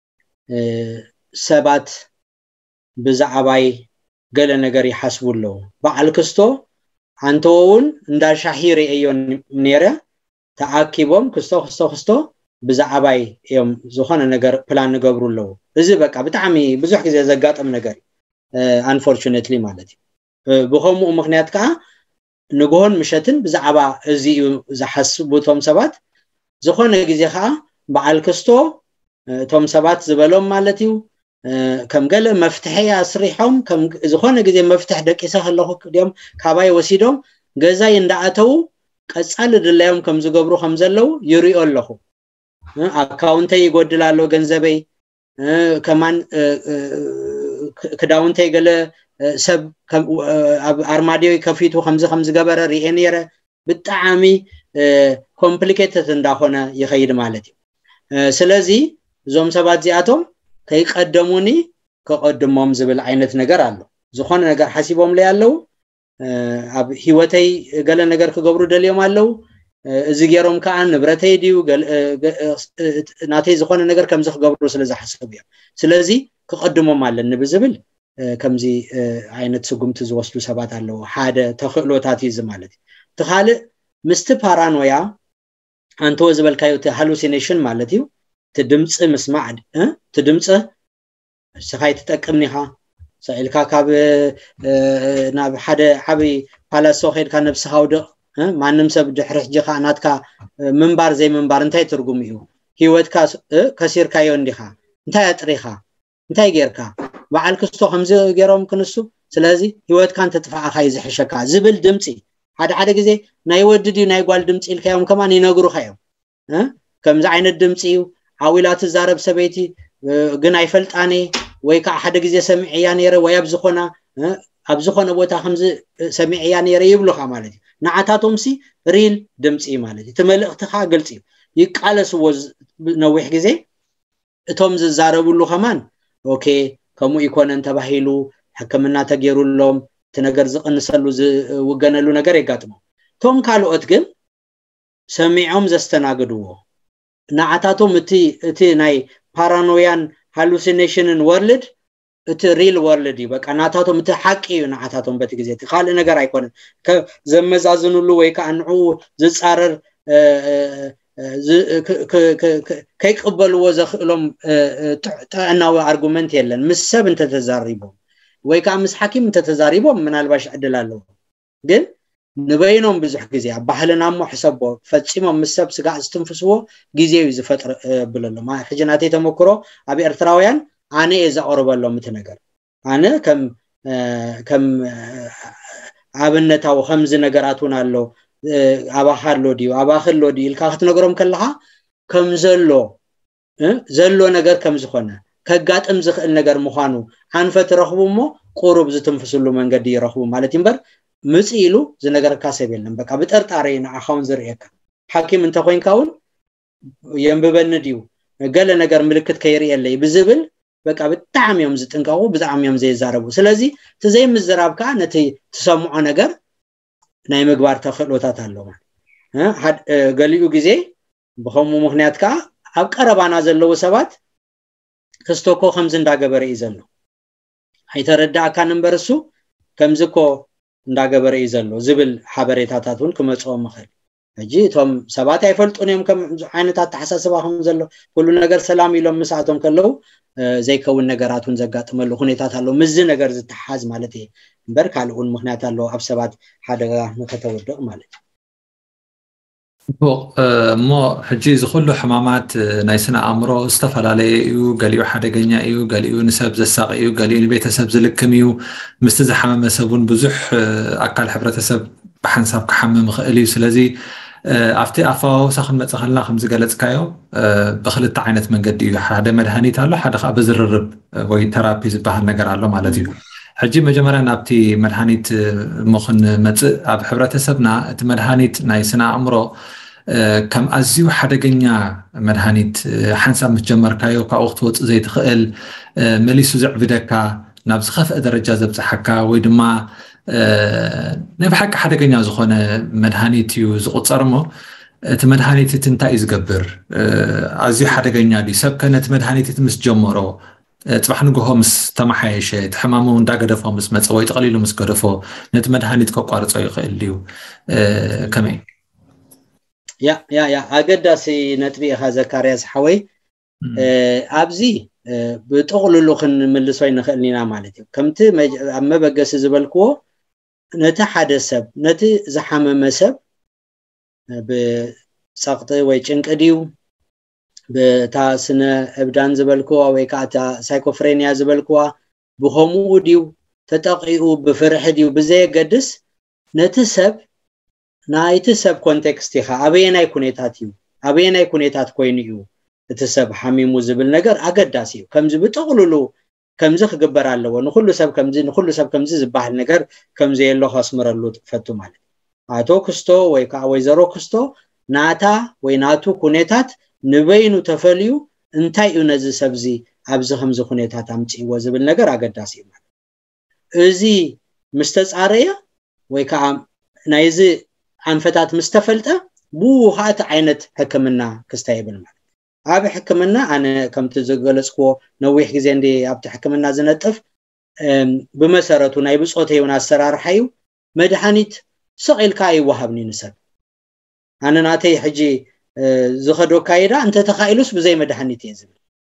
ሰባት ብዛዕባይ ገለ ነገር ይሓስቡለው በዓል ክስቶ አንተውን እንዳሻሂር እዮን ነረ ተኣኪቦም ክስቶ ብዛዕባይ እዮም ዝኾነ ነገር ፕላን ንገብሩለው እዚ በቃ ብጣዕሚ ብዙሕ ግዜ ዘጋጠም ነገር unfortunately ማለት እዩ ብኸምኡ ምክንያት ከዓ ንግሆን ምሸትን ብዛዕባ እዚ ዝሓስቡቶም ሰባት ዝኾነ ግዜ ከዓ በዓል ክስቶ ቶም ሰባት ዝበሎም ማለት እዩ ከም ገለ መፍትሕ ያስሪሖም ከም ዝኾነ ግዜ መፍትሕ ደቂሳ ኣለኹ ድዮም ካባይ ወሲዶም ገዛይ እንዳኣተው ቀጻል ድላዮም ከም ዝገብሩ ከም ዘለው ይሪኦ ኣለኹ አካውንተይ ይጎድላሎ ገንዘበይ ከማን ክዳውንተይ ገለ ሰብ አርማዲዮ ከፊቱ ከምዚ ገበረ ሪኤ ነረ ብጣዕሚ ኮምፕሊኬትድ እንዳኾነ ይኸይድ ማለት እዩ ስለዚ ዞም ሰባት ዚኣቶም ከይቀደሙኒ ከቀድሞም ዝብል ዓይነት ነገር ኣሎ ዝኾነ ነገር ሓሲቦም ላይ ኣለው ኣብ ህይወተይ ገለ ነገር ክገብሩ ደልዮም ኣለው እዚ ገሮም ከዓ ንብረተይ ዲዩ ናተይ ዝኾነ ነገር ከምዚ ክገብሩ ስለዝሓስቡ እዮም ስለዚ ከቀድሞም ኣለኒ ብዝብል ከምዚ ዓይነት ስጉምቲ ዝወስዱ ሰባት ኣለው ሓደ ተኽእሎታት እዩ ማለት እዩ ተኻልእ ምስቲ ፓራኖያ አንተ ዝበልካዮ ሃሉሲኔሽን ማለት እዩ ትድምጽ ምስማዕ ትድምጽ ስኻይ ተጠቅምኒኻ ሰኢልካ ካብ ናብ ሓደ ዓቢ ፓላሶ ኸይድካ ነብስኻ ውድቕ ማንም ሰብ ድሕሪ ሕጂኻ ናትካ ምንባር ዘይ ምንባር እንታይ ትርጉም እዩ ህይወትካ ከሲርካዮ እንዲኻ እንታይ ኣጥሪኻ እንታይ ጌርካ በዓል ክስቶ ከምዚ ገሮም ክንሱ ስለዚ ህይወትካ እንተጥፋዕኻ ይዝሕሸካ ዝብል ድምጺ ሓደ ግዜ ናይ ወዲ ዲዩ ናይ ጓል ድምጺ ኢልካዮም ከማን ይነግሩኻዮም ከምዚ ዓይነት ድምጺ እዩ ዓዊላት ዛረብ ሰበይቲ ግን ኣይፈልጣኔ ወይ ከዓ ሓደ ግዜ ሰሚዕያ ነረ ወይ ኣብ ዝኾነ ቦታ ከምዚ ሰሚዕያ ነረ ይብሉኻ ማለት እዩ ንዓታቶምሲ ሪል ድምጺ ማለት እዩ ተመልእኽትኻ ግልጽ እዩ ይቃለስዎ ነዊሕ ግዜ እቶም ዝዛረቡሉ ከማን ኦኬ ከምኡ ይኮነን ተባሂሉ ሕክምና ተገይሩሎም ተነገር ዝቕንሰሉ ዝውገነሉ ነገር ይጋጥሞ ቶም ካልኦት ግን ሰሚዖም ዘስተናግድዎ ንዓታቶም እቲ ናይ ፓራኖያን ሃሉሲኔሽንን ወርልድ እቲ ሪል ወርልድ እዩ በቃ ናታቶም እቲ ሓቂ እዩ ንዓታቶም በቲ ግዜ እቲ ካልእ ነገር ኣይኮነን ዘመዛዝኑሉ ወይ ከዓ ንዑ ዝጻረር ከይቅበልዎ ዘኽእሎም ጥዕናዊ ኣርጉመንት የለን ምስ ሰብ እንተተዛሪቦም ወይ ከዓ ምስ ሓኪም እንተተዛሪቦም ምናልባሽ ዕድል ኣለዎ ግን ንበይኖም ብዙሕ ግዜ ኣብ ባህልና ሞ ሕሰቦ ፈጺሞም ምስ ሰብ ስጋዕ ዝትንፍስዎ ግዜ እዩ ዝፈጥር ብለሎም ሕጂ ናተይ ተመክሮ ኣብ ኤርትራውያን ኣነ ዘቕርበሎም እቲ ነገር ኣነ ከም ኣብነታዊ ከምዚ ነገራት እውን ኣሎ ኣባኻሎ ዲዩ ኣባኽሎ ዲዩ ኢልካ ክትነገሮም ከለኻ ከም ዘሎ ነገር ከም ዝኾነ ከጋጥም ዝኽእል ነገር ምዃኑ ሓንፈት ረኽቡ እሞ ቁሩብ ዝትንፍስሉ መንገዲ ይረኽቡ ማለት እምበር ምጽ ኢሉ ዝነገርካ ሰብ የለን በቃ ብጠርጣሪ ንዓኻውን ዝርኤካ ሓኪም እንተ ኮይንካ እውን የንብበኒ ዲዩ ገለ ነገር ምልክት ከይርኤለይ ብዝብል በቃ ብጣዕሚ እዮም ዝጥንቀቑ ብጣዕሚ እዮም ዘይዛረቡ ስለዚ ትዘይ ምዝራብካ ነቲ ትሰምዖ ነገር ናይ ምግባር ተኽእሎታት ኣለዎ ገሊኡ ግዜ ብኸምኡ ምክንያት ከዓ ኣብ ቀረባና ዘለዉ ሰባት ክስተኮ ከምዚ እንዳገበረ እዩ ዘሎ ኣይተረዳእካ ነበር እሱ ከምዚ ኮ እንዳገበረ እዩ ዘሎ ዝብል ሓበሬታታት እውን ክመጽኦም ይኽእል ሕጂ እቶም ሰባት ኣይፈልጡን እዮም ከም ዓይነታት ተሓሳስባ ከም ዘሎ ኩሉ ነገር ሰላም ኢሎም ምስኣቶም ከለው ዘይከውን ነገራት እውን ዘጋጥመሉ ሁኔታት ኣሎ ምዝ ነገር ዝተሓዝ ማለት እዩ እምበር ካልእ እውን ምክንያት ኣሎ ኣብ ሰባት ሓደጋ ንከተወድቕ ማለት እዩ مو حجي زخلو حمامات نايسنا أمره استفل عليه قاليو حدا جنيا قاليو نسب زساقيو قاليو البيت سب زلكميو مستزح حمام سبون بزح أكل حبرة سب بحنساب كحمام خالي سلازي أفتي أفاو سخن متسخنلا خمس قالت كايو بخلت عينت من قدي حدا مدهني تالو حدا أبزر الرب وي ترابي زبها نجار على مالتي حجي مجمرا نابتي مدهنيت مخن مت أب حبرة سبنا مدهنيت نايسنا أمره كم أزيو حدا جنيا مدهنيت حنسا متجمر كايو كأخت وط زي تخيل مليسو زعبدكا نابس خف درجة زبز حكا ويدما نبحك حدا جنيا زخونة مدهنيت يو زقط صرمو تمدهنيت تنتاي زقبر أزيو حدا جنيا دي سب كانت مدهنيت تمس جمرو تصبح نقوه مس تمحيشة تحمامو نداق دفو مس متصوي تقليلو مس قدفو نت مدهنيت كوكوارت صوي خيليو كمين يا أقداسي نتبي هذا كاريس حوي أبزي بتقولوا خن من لسوي نخلينا مالتي كمت أما بقى زبالكو نت حد سب نت زحمة مسب بسقط ويشنك أديو بتاسنا أبدان زبالكو أو كاتا سايكوفرينيا زبالكو بهمو ديو تتقيو بفرح ديو بزي قدس نت سب نايت سب كونتكست يخا أبيناي كونيتاتيو أبيناي كونيتات كوينيو تسب حميمو زبل نجر أقداسيو كمز بتقولوا كمز خجبر على لو نخلو سب كمز زباح النجر كمز يلو خصمر اللو فتو مال عتو كستو ويكا ويزرو كستو ناتا ويناتو كونيتات نبينو تفليو انتاي ينز سبزي أبز خمز كونيتات أمتي وزبل نجر أقداسيو مال إزي مستسعرية ويكا نايزي عن فتاة مستفلتة بو هات عينت حكمنا كستايبل مال عاب حكمنا أنا كم تزغلسكو نويح جزين دي أبت حكمنا زنتف بمسارته نايبس أوتي وناسرار حيو مدحانيت سقيل كاي وهبني نسب أنا ناتي حجي زخدو كايدا أنت تخايلوس بزي مدحانيت يزبل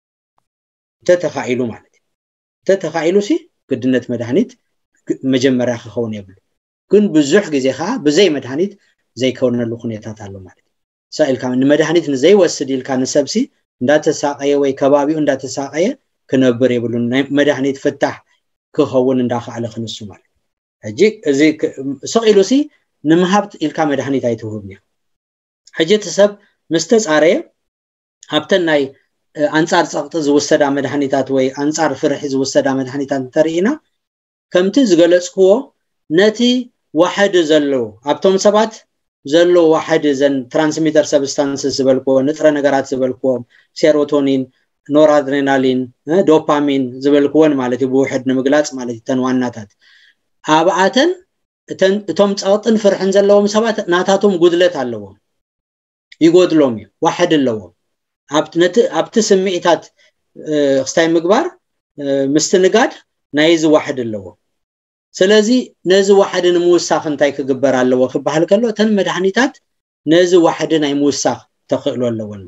تتخايلو مالتي تتخايلوسي قدنت مدحانيت مجمرة خون يبلو كن بزح جزيها بزي مدحانيت زي كون اللخونيتات على مالتي سائل كمان مدحانيت نزي وسديل كان سبسي ندات ساقية وي كبابي ندات ساقية كنبر يبلون مدحانيت فتح كخون نداخل على خنسو مال هجيك زي سقيلوسي نمهبت إلكا مدحانيت أيتوهبني حجيت سب مستسعرية هبتناي أنصار سقط زوسدا مدحانيتات وي أنصار فرح زوسدا مدحانيتات ترينا كم تزغلسكو نتي واحد زلو أبتم سبات زلو واحد زن ترانسميتر سبستانس زبالكو نترى نجارات زبالكو سيروتونين نورادرينالين دوبامين زبالكوان مالتي بوحد نمجلات مالتي تنواناتات أبعاتن توم تصوتن فرحن زلوهم سبات ناتاتهم قدلت علوهم يقودلهم واحد اللوهم أبت سميتات خستاي مقبار مستنقاد نايز واحد اللوهم سلازي نزو واحد نموسخ انتاي كغبر الله خبحال كلو تن مدحانيتات نزو واحد ناي موسخ تخيلو اللون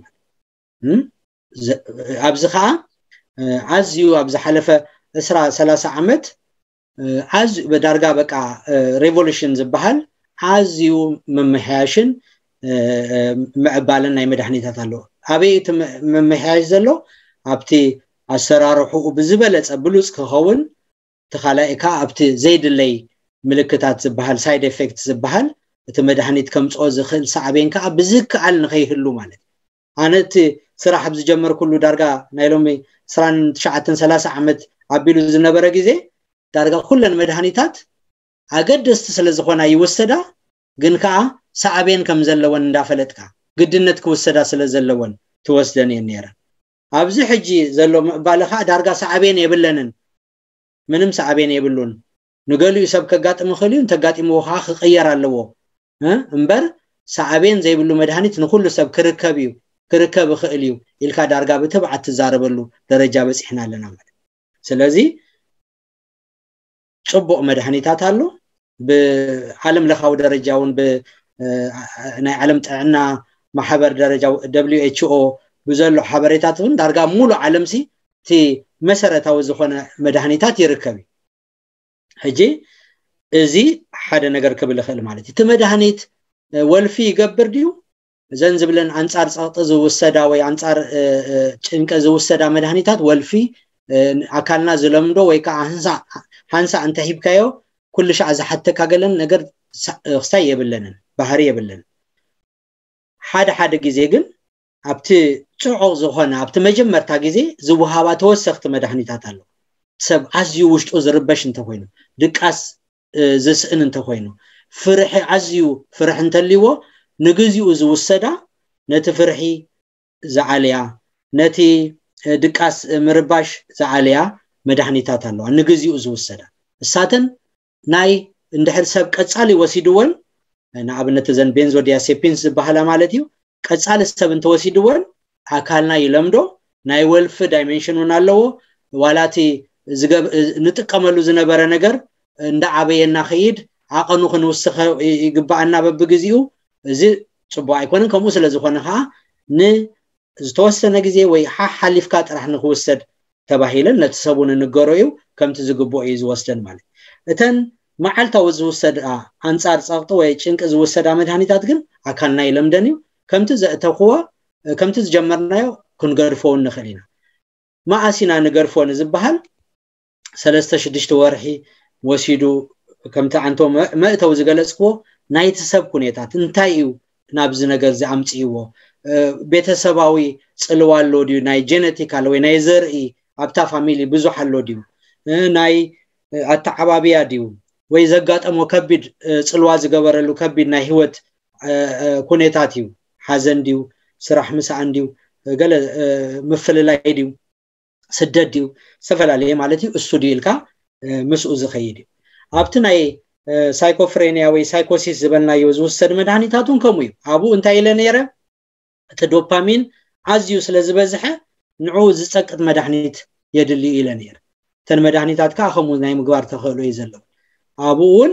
ابزخا عزيو ابز حلفه اسرا 30 عمت عز بدارغا بقى ريفولوشن زبحال عزيو ممحياشن معبالن ناي مدحانيتات الله ابيت ممحياش زلو ابتي اسرارحو بزبلص بلوص كخون تخلايكا أبت زيد اللي ملكتات زبحال سايد إفكت زبحال تمدحنيت كم صوز خل صعبين كا بزك على نخيه اللو مالك أنا صراحة بزجمر كله درجة نايلومي سران شعتن 3 عمت عبيلو زنبرة جزء درجة كل المدحنيتات أقد استسلزخونا يوسدا جن كا صعبين كم زلون دافلت كا قدنت كوسدا سلزلون توسدني النيرة أبز حجي زلو بالخا درجة صعبين يبلنن منم صعبين يبلون نقولوا يسب كقاطم خليون تقاطم وخاخ غير اللو امبر صعبين زي بلو مدحانيت نخلو سب كركب خليو إلكا دارغا بتبعت تزاربلو درجة بس إحنا لنا مال سلازي شبو مدحانيتات هالو بعالم لخاو درجاون عالم تعنا محبر درجة WHO بزلو حبريتاتون دارغا مولو عالم سي تي مسارة وزخونة مدحانيتات يركبي هجي ازي حدا نجر كبل خل مالتي تمدحانيت والفي يقبر ديو زنزبلن أنصار سقط زوسدا وي أنصار چنك زوسدا مدهنيتات والفي أكلنا زلمدو وي هانسا أنت هيبكايو كل شيء إذا حتى كاجلن نقدر خساية بلنا بحرية بلنا حدا جزيجن أبتي تعوض ዝኾነ أبتي مجمرتا جزي زوهابات وسخت مدهنيتات له سب عزيو وشت أزربش أنت خوينو دكاس زسئن أنت خوينو فرح عزيو فرح أنت اللي هو نجزيو زوسدا نتفرحي زعليا نتي دكاس مرباش زعليا مدهنيتات له نجزيو زوسدا الساتن ناي اندحر سب قصالي وسيدون انا ابنت زن بنزوديازepines بحالا مالتيو قصال سب انت وسيدون አካልና ይለምዶ ናይ ወልፍ ዳይሜንሽኑን አለው ዋላቲ ንጥቀመሉ ዝነበረ ነገር እንደ አበየና ኸይድ አቀኑ ክንውስኸ ይግባአና በብግዚኡ እዚ ጽቡቅ አይኮንን ከሙ ስለዝኾነኻ ዝተወሰነ ግዜ ወይ ሓሊፍካ ጥራሕ ንኽወሰድ ተባሂለን ነተሰቡን ንገሮዩ ከምቲ ዝግቦ እዩ ዝወስደን ማለት እተን ማዓልታው ዝወሰድ አንጻር ጸቅጥ ወይ ጭንቅ ዝወሰዳ መድኃኒታት ግን አካልና ይለምደን ከምቲ ዘእተኹዋ ከምቲ ዝጀመርናዮ ክንገርፎን ንኽእሊና ማአሲና ንገርፎን ዝበሃል 3-6 ወርሒ ወሲዱ ከምቲ አንቶ መእተው ዝገለጽክዎ ናይቲ ሰብ ኩነታት እንታይ እዩ ናብዚ ነገር ዝአምጽይዎ ቤተሰባዊ ጽልዋሎ ዲዩ ናይ ጄኔቲካል ወይ ናይ ዘርኢ ኣብታ ፋሚሊ ብዙሕ አሎ ዲዩ ናይ አተዓባቢያ ዲዩ ወይ ዘጋጠሞ ከቢድ ጽልዋ ዝገበረሉ ከቢድ ናይ ህይወት ኩነታት እዩ ሓዘን ዲዩ ስራሕ ምሳን ዲዩ ገለ ምፍልላይ ዲዩ ስደት ዲዩ ሰፈላለየ ማለት እዩ እሱ ዲልካ ምስኡ ዝኸይድ ኣብቲ ናይ ሳይኮፍሬኒያ ወይ ሳይኮሲስ ዝበልናዮ ዝወሰድ መድኃኒታቱን ከሙ እዩ አቡ እንታይ ኢለ ነይረ እቲ ዶፓሚን አዝዩ ስለዝበዝሐ ንዑ ዝጸቅጥ መድኃኒት የድሊ ኢለ ነይረ ተን መድኃኒታት ከሙ ናይ ምግባር ተኸእሎ ይዘለው አቡውን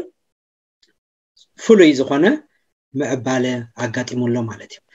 ፍሉይ ዝኾነ መዕባለ አጋጢሙሎ ማለት እዩ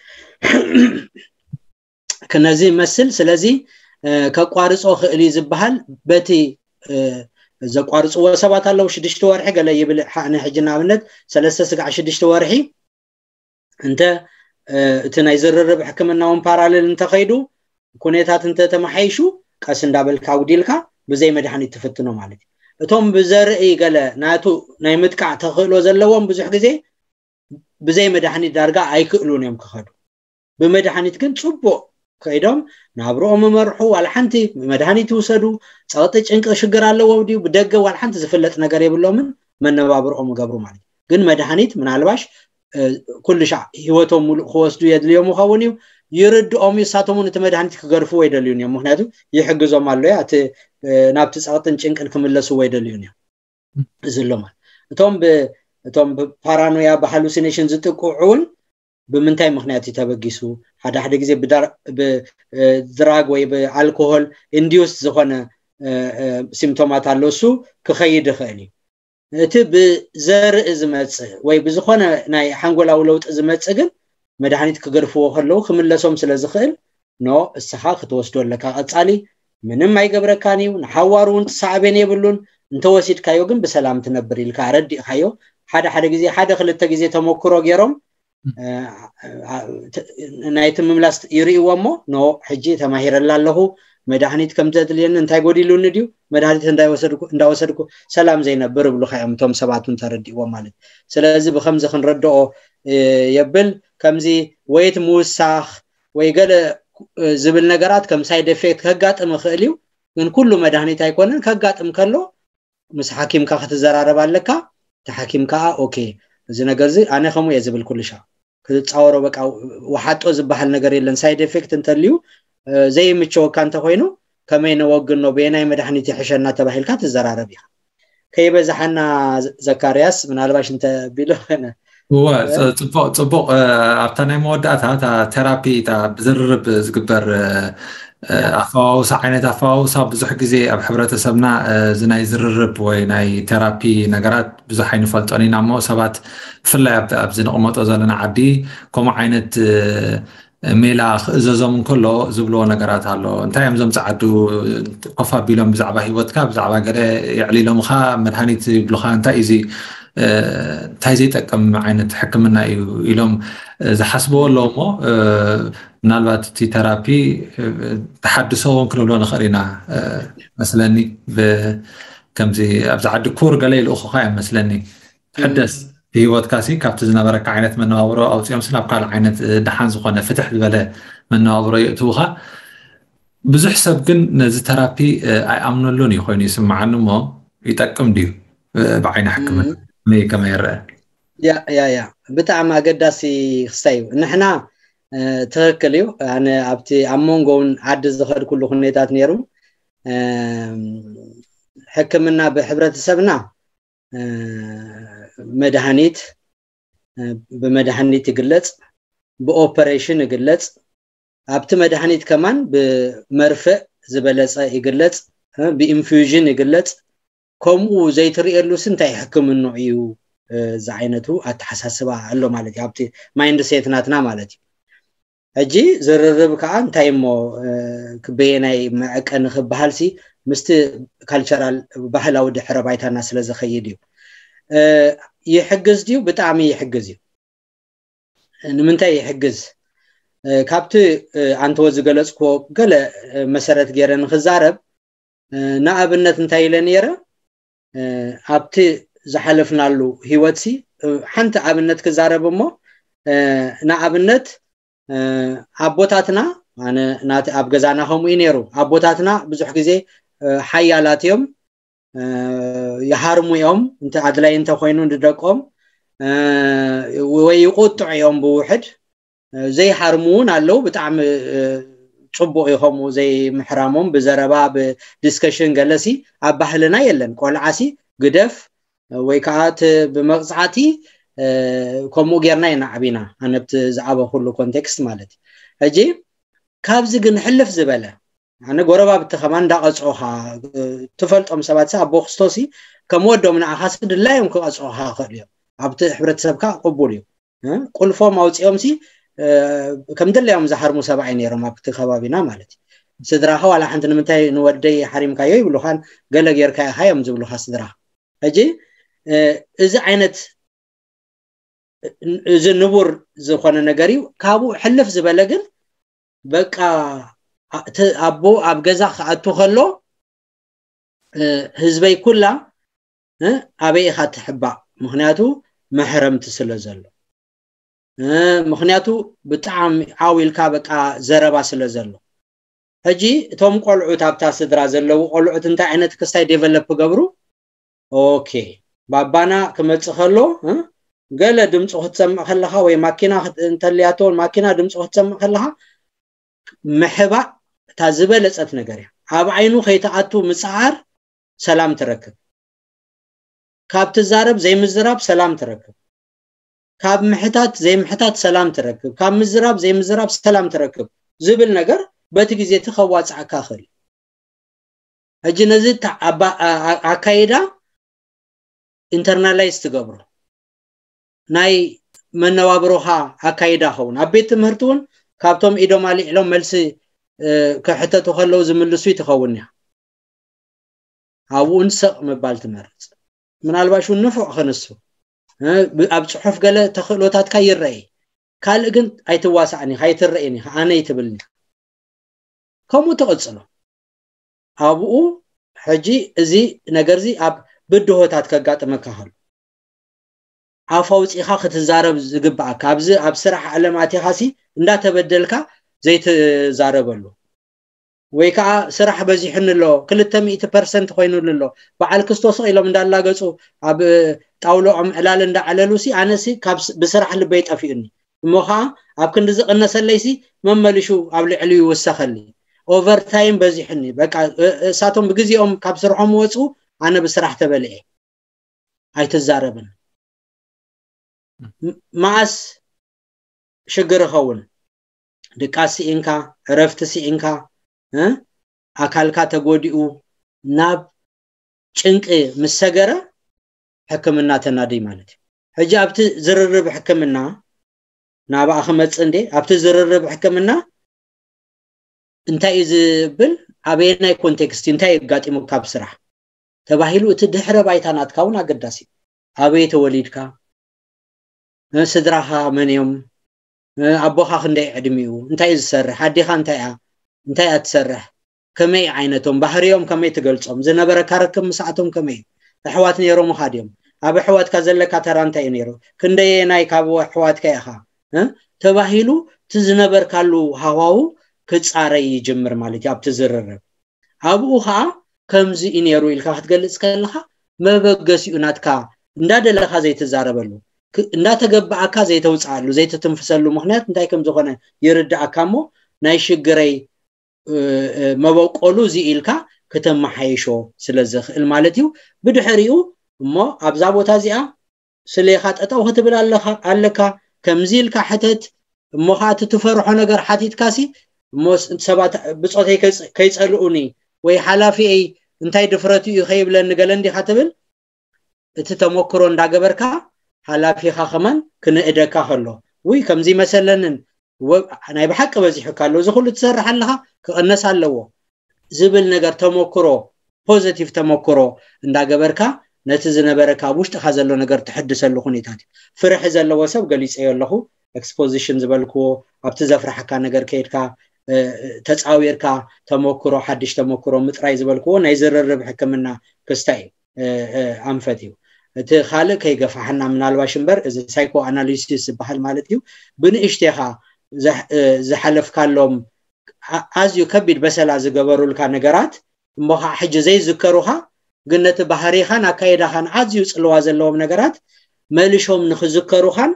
ከነዚ መስል ስለዚህ ከቋርጾ ኽእሊ ዝበሃል በቲ ዘቋርጾ ወሰባት አለው 6 ወርሒ ገለ ይብል ሓነ ሕጅና ኣብነት 3-6 ወርሒ እንተ እቲ ናይ ዝርርብ ሕክምናውን ፓራሌል እንተኸይዱ ኩነታት እንተ ተማሓይሹ ቀስ እንዳበልካ ውዲልካ ብዘይ መድኃኒት ተፈትኖ ማለት እቶም ብዘርኢ ገለ ናቱ ናይ ምጥቃዕ ተኽእሎ ዘለዎም ብዙሕ ግዜ ብዘይ መድኃኒት ዳርጋ ኣይክእሉን እዮም ክኸዱ بمدحانيت كن صبو كيدوم نابرو ممرحو ولا حنتي مدحانيت وسدو صوت ጭንቅ ሽግር አለው ወዲ በደገ ወላ حنت ዝፈለጥ ነገር የብሎምን መነባብሮ መገብሩ ማለት ግን መድኃኒት ምናልባሽ ኩል ሻ ህይወቶም ሙሉ ኾስዱ የድልዮም ኻወኒው ይርድኦም ይሳተሙን ተመድኃኒት ከገርፉ ወይደልዩን ምክንያቱ ይሕግዞም አለው ያት ናብቲ ጻውትን ጭንቅን ከመለሱ ወይደልዩን ዝሎም እቶም ፓራኖያ በሃሉሲኔሽን ዝጥቁዑን بمنتاي مخنياتي تبغيسو حدا غزي بدراغ ወይ በአልኮሆል ኢንዲዩስ ዝኾነ ሲምፕቶማት አለሱ ከኸይድ ኸሊ እቲ በዘር ዝመጽ ወይ በዝኾነ ናይ ሓንጎላው ለውጥ ዝመጽ ግን መድኃኒት ከገርፍዎ ከለው ክምለሶም ስለዝኽእል ኖ እስኻ ክትወስዶለካ ቀጻሊ ምንም አይገብረካኒው ንሐዋሩን ተሳዕበን ይብሉን እንተ ወሲድካዮ ግን በሰላም ትነብር ይልካ ረዲኻዮ ሓደ ግዜ ሓደ ክልተ ግዜ ተሞክሮ ገይሮም ናይት ምምላስ ይሪእዎሞ ኖ ሕጂ ተማሂረላለሁ መድኃኒት ከም ተድልየን እንታይ ጎዲሉን ዲዩ መድኃኒት እንዳወሰድኩ ሰላም ዘይነብር ብሉ ኸምቶም ሰባቱን ተረዲዎ ማለት ስለዚህ በከምዚ ክንረድኦ የብል ከምዚ ወይት ሙሳኽ ወይ ገለ ዝብል ነገራት ከም ሳይድ ኢፌክት ከጋጥም ኽእሊው ግን ኩሉ መድኃኒት አይኮነን ከጋጥም ከሎ ምስ ሐኪምካ ክትዘራረብ አለካ ተሐኪምካ ኦኬ እዚ ነገር እዚ አነ ኸሙ የዝብል ኩልሻ كتصاورو بقى وحطو زبحال ነገር የለን ሳይድ ኢፌክት እንተልዩ ዘይ ምቾ ካንተ ሆይኑ ከመይነ ወግን ነው በእናይ መድኃኒት ይحشና ተባሂልካ ተዘራረብ ይኻ ከይበዛሐና ዘካሪያስ ምናልባሽ እንተ ቢለሆነ هو ጽቡቅ ኣብታናይ መወዳእታ ቴራፒ ታ ብዝርብ ዝግበር ኣፋውሳ ዓይነት ኣፋውሳ ብዙሕ ግዜ ኣብ ሕብረተሰብና ዝናይ ዝርርብ ወይ ናይ ቴራፒ ነገራት ብዙሕ ኣይንፈልጦን ኢና እሞ ሰባት ብፍላይ ኣብ ዝንቕመጦ ዘለና ዓዲ ከምኡ ዓይነት ሜላ ክእዘዞም እንከሎ ዝብልዎ ነገራት ኣሎ እንታይ እዮም ዞም ፀዓዱ ኮፍ ኣቢሎም ብዛዕባ ሂወትካ ብዛዕባ ገለ ይዕሊሎምካ መድኃኒት ይብሉኻ እንታይ እዚ እንታይ ዘይጠቅም ዓይነት ሕክምና እዩ ኢሎም ዝሓስብዎ ኣለዎ ምናልባት እቲ ተራፒ ተሓድሶ እውን ክንብሎ ንኽእል ኢና መስለኒ ከምዚ ኣብዛ ዓዲ ኩር ገለ ይልእኹኻ ይመስለኒ ትሕደስ ህይወትካ ሲ ካብቲ ዝነበረካ ዓይነት መነባብሮ ኣውፂኦም ናብ ካልእ ዓይነት ድሓን ዝኾነ ፍትሕ ዝበለ መነባብሮ የእትውኻ ብዙሕ ሰብ ግን ነዚ ተራፒ ኣይኣምነሉን እዩ ኮይኑ ይስምዓኒ እሞ ይጠቅም ድዩ بعين حكمنا مي كما يرى يا بتاع ما قداسي خستايو نحنا تركليو انا ابتي امونغون عد زخر كل خنيتات نيرو حكمنا بحبرتسبنا مدهانيت بمدهانيت يقلص باوبريشن يقلص ابت مدهانيت كمان بمرفق زبلص يقلص بانفيوجن يقلص كمو زي تريالو سنتاي حكم النوعيو زعينتو اتحساسبا الله مالتي ابتي مايند سيتناتنا مالتي اجي زررب كان تايمو كبيناي معقن خبحالسي مست كالتشرال بحلاو دحر بايتانا سلا زخيديو يحجز ديو بتعمي يحجزيو نمنتاي يحجز كابت انت وزغلصكو قال مسرت غيرن خزارب نابنت انتاي لنيره ابتي زحلفنالو هيوتسي حنت ابنت كزاربمو نابنت ابوتاتنا انا نات ابغزاناهم ينيرو ابوتاتنا بزح غزي حيالاتيوم يحرمو يوم انت ادلاي انت خوينو ندقوم ويقطع يوم بوحد زي حرمون علو بتعم صبو يخمو زي محرامهم بزربا بديسكشن جلسي ابحلنا يلن قلعسي قدف ويكات بمقصعتي كومو غيرنا ينعبينا انا بتزعبه كله كونتكست مالتي اجي كابز كن حلف زبله انا غربا بتخمان داقصوها تفلطم سبات ابو خستوسي كمودو من حاسد لا يمكن اصوها خليو ابت حبرتسبكا قبوليو قلفو موصيوم سي كم دليهم زحرمو سبعين يرم ابت خبابينا مالتي سدراها ولا حنت نمتاي نودي حريم كايو يبلو خان قال غير كاي هايم زبلو خسدرا اجي اذا عينت اذا نبور زخونه نغريو كابو حلف زبلغن بقى ابو ابغزا خاطو خلو حزبي كلها ابي خاتحبا مخنياتو محرمت سلازلو مخنياتو بتعم عاويلكا بقى زربا سلازلو هجي توم قلعو تابتا سدرا زلو قلعو انت عينت كستاي ديفلوب غبرو اوكي بابانا كمصخلو قال دمصو تسمع خلها وي ماكينه انتلياتون ماكينه دمصو تسمع خلها محبا تازبلصت نغريا اب عينو خيتاتو مسعار سلام تركب كاب تزارب زي مزراب سلام تركب كاب محتات زي محتات سلام تركب كاب مزراب زي مزراب سلام تركب زبل نغر بت غزي تخواصعك اخر اجي نزي اكايدا internalize تغبرو ناي منوابروها اكايدا هون ابيت تمرتون كابتوم ايدومالي علوم ملسي كحتتو خلو زملسو يتخونيا هاو انسق مبال تمرت من الباشو نفع خنسو اب صحف قال تخلوتات كايري قال كنت ايتواسعني هايترئني انا يتبلني كمو تقصلو ابو حجي ازي نغرزي اب بدهوتات كغاطمك هل عفوص اخا ክትዛረብ ዝግባካ ኣብዚ ኣብ ስራሕ ዓለማት ይኻሲ እንዳተበደልካ ዘይተዛረበሉ ወይ ከዓ ስራሕ በዚሕንሎ 200% ኮይኑልሎ በዓል ክርስቶስ ኢሎም እንዳላገጹ ኣብ ጣውሎኦም ዕላል እንዳዓለሉሲ ኣነሲ ካብ ብስራሕ ልበይ ጠፊኡኒ እሞኻ ኣብ ክንዲ ዝቕነሰለይሲ መመልሹ ኣብ ልዕሊ ይወሰኸሊ ኦቨር ታይም በዚሕኒ በቃ ሳቶም በግዚኦም ካብ ስርሖም ወጹ ኣነ ብስራሕ ተበልዐ ኣይተዛረብን ማስ شجر خون دقاسي انكا عرفتسي انكا اكالكا تغوديو ناب ጭንቅ مسغره حكمنا تنادي مالتي حجي ابت زررب حكمنا نابا اخمص اندي ابت زررب حكمنا انتاي زبل ابيناي كونتكست انتاي غاطيمو كاب سرح تباهيلو تدحره بايتانات كاونا قداسي أبيت وليدك سدرها من يوم أبوها خندي عدميو أنت يسرح حديها أنت أتسرح كمي عينتهم بحريهم كمي تقلصهم زنبرة كاركم مساعتهم كمي أحوات نيرو مخاديهم أبي حوات كذلك ترانتا ينيرو كندي ناي كابو حوات كيها تباهيلو تزنبر كالو هواو كتصاري يجمر مالتي أب تزرر أبوها كمزي ينيرو إلكا هتقلص كلها ما بقسي أناتكا نداد لها زي تزاربلو نداد تقبعكا زي توصعلو زي تتنفسلو مخنات نتاي كم زغنة يردعكامو ناي شقري مبوقولو زي إلكا كتم حيشو سلزخ المالتيو بدحريو مو أبزابو تازيا سليخات أتاو هتبل ألكا كمزيلكا حتت موخات تفرحو نقر حتيت كاسي مو سبات بصوت هي كيسألوني وي حلافي أي انتاي دفرتو يخيب لنقلن دي خاتبل تتموكرون دا قبركا حلافي خاخمان كنا إدكا خلو وي كمزي مثلا أنا بحق بزيحو كالو زخلو تسرح لها كأنس علوو زبل نقر تموكرو بوزيتيف تموكرو دا قبركا نتزنا بركا بوش تخازلو نقر تحدث اللو خونيتاتي فرح زلو وسب قليس ايو اللهو اكسبوزيشن زبالكو ابتزفرح كا نقر كيدكا تتعاويركا تموكرو حدش تموكرو متراي زبالكو نايزر الربح كمنا كستاي أنفتيو تخالق كي قفحنا من الواشنبر إذا سايكو أناليسيس بحال مالتيو بنشتها زحلف كاللوم أزيو كبير بسلا زقبرو لكا نقرات موها حج زي ذكروها قلنت بحريخان أكايدهان أزيو سلواز اللوم نقرات مالشهم نخذكروهان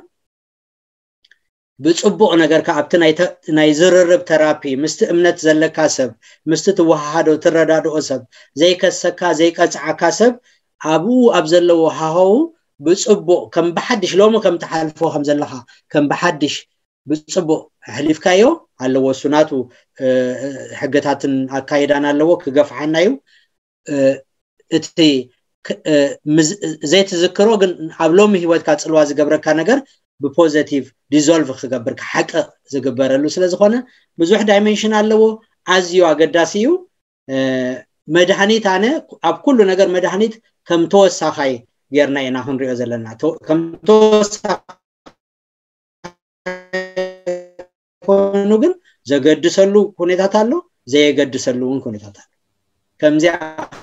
بتصبق نجار كعبت نايزررب ترابي مستأمنت زلك كاسب مستتوهادو تردادو أسب زي كسكا زي كسع كاسب أبو أبزلو هاو بتصبق كم بحدش لومو كم تحالفو هم زلها كم بحدش بتصبق حليف كايو على وسناتو حقتاتن أكايدان اللو كقف عنايو اتي زي تذكرو قبلوم هيوات كاتسلواز قبرك كنجر ببوزيتيف ديزولف خقبر حق زقبرلو ስለዝኾነ ብዙሕ ዳይሜንሽን ኣለዎ ኣዝዩ ኣገዳሲ እዩ መድሃኒት ኣነ ኣብ ኩሉ ነገር መድሃኒት ከም ተወሳኻይ ጌርና ኢና ክንሪኦ ዘለና ከም ተወሳኻይ ኮኑ ግን ዘገድሰሉ ሁኔታት ኣሎ ዘየገድሰሉ ሁኔታት ኣሎ ከምዚያ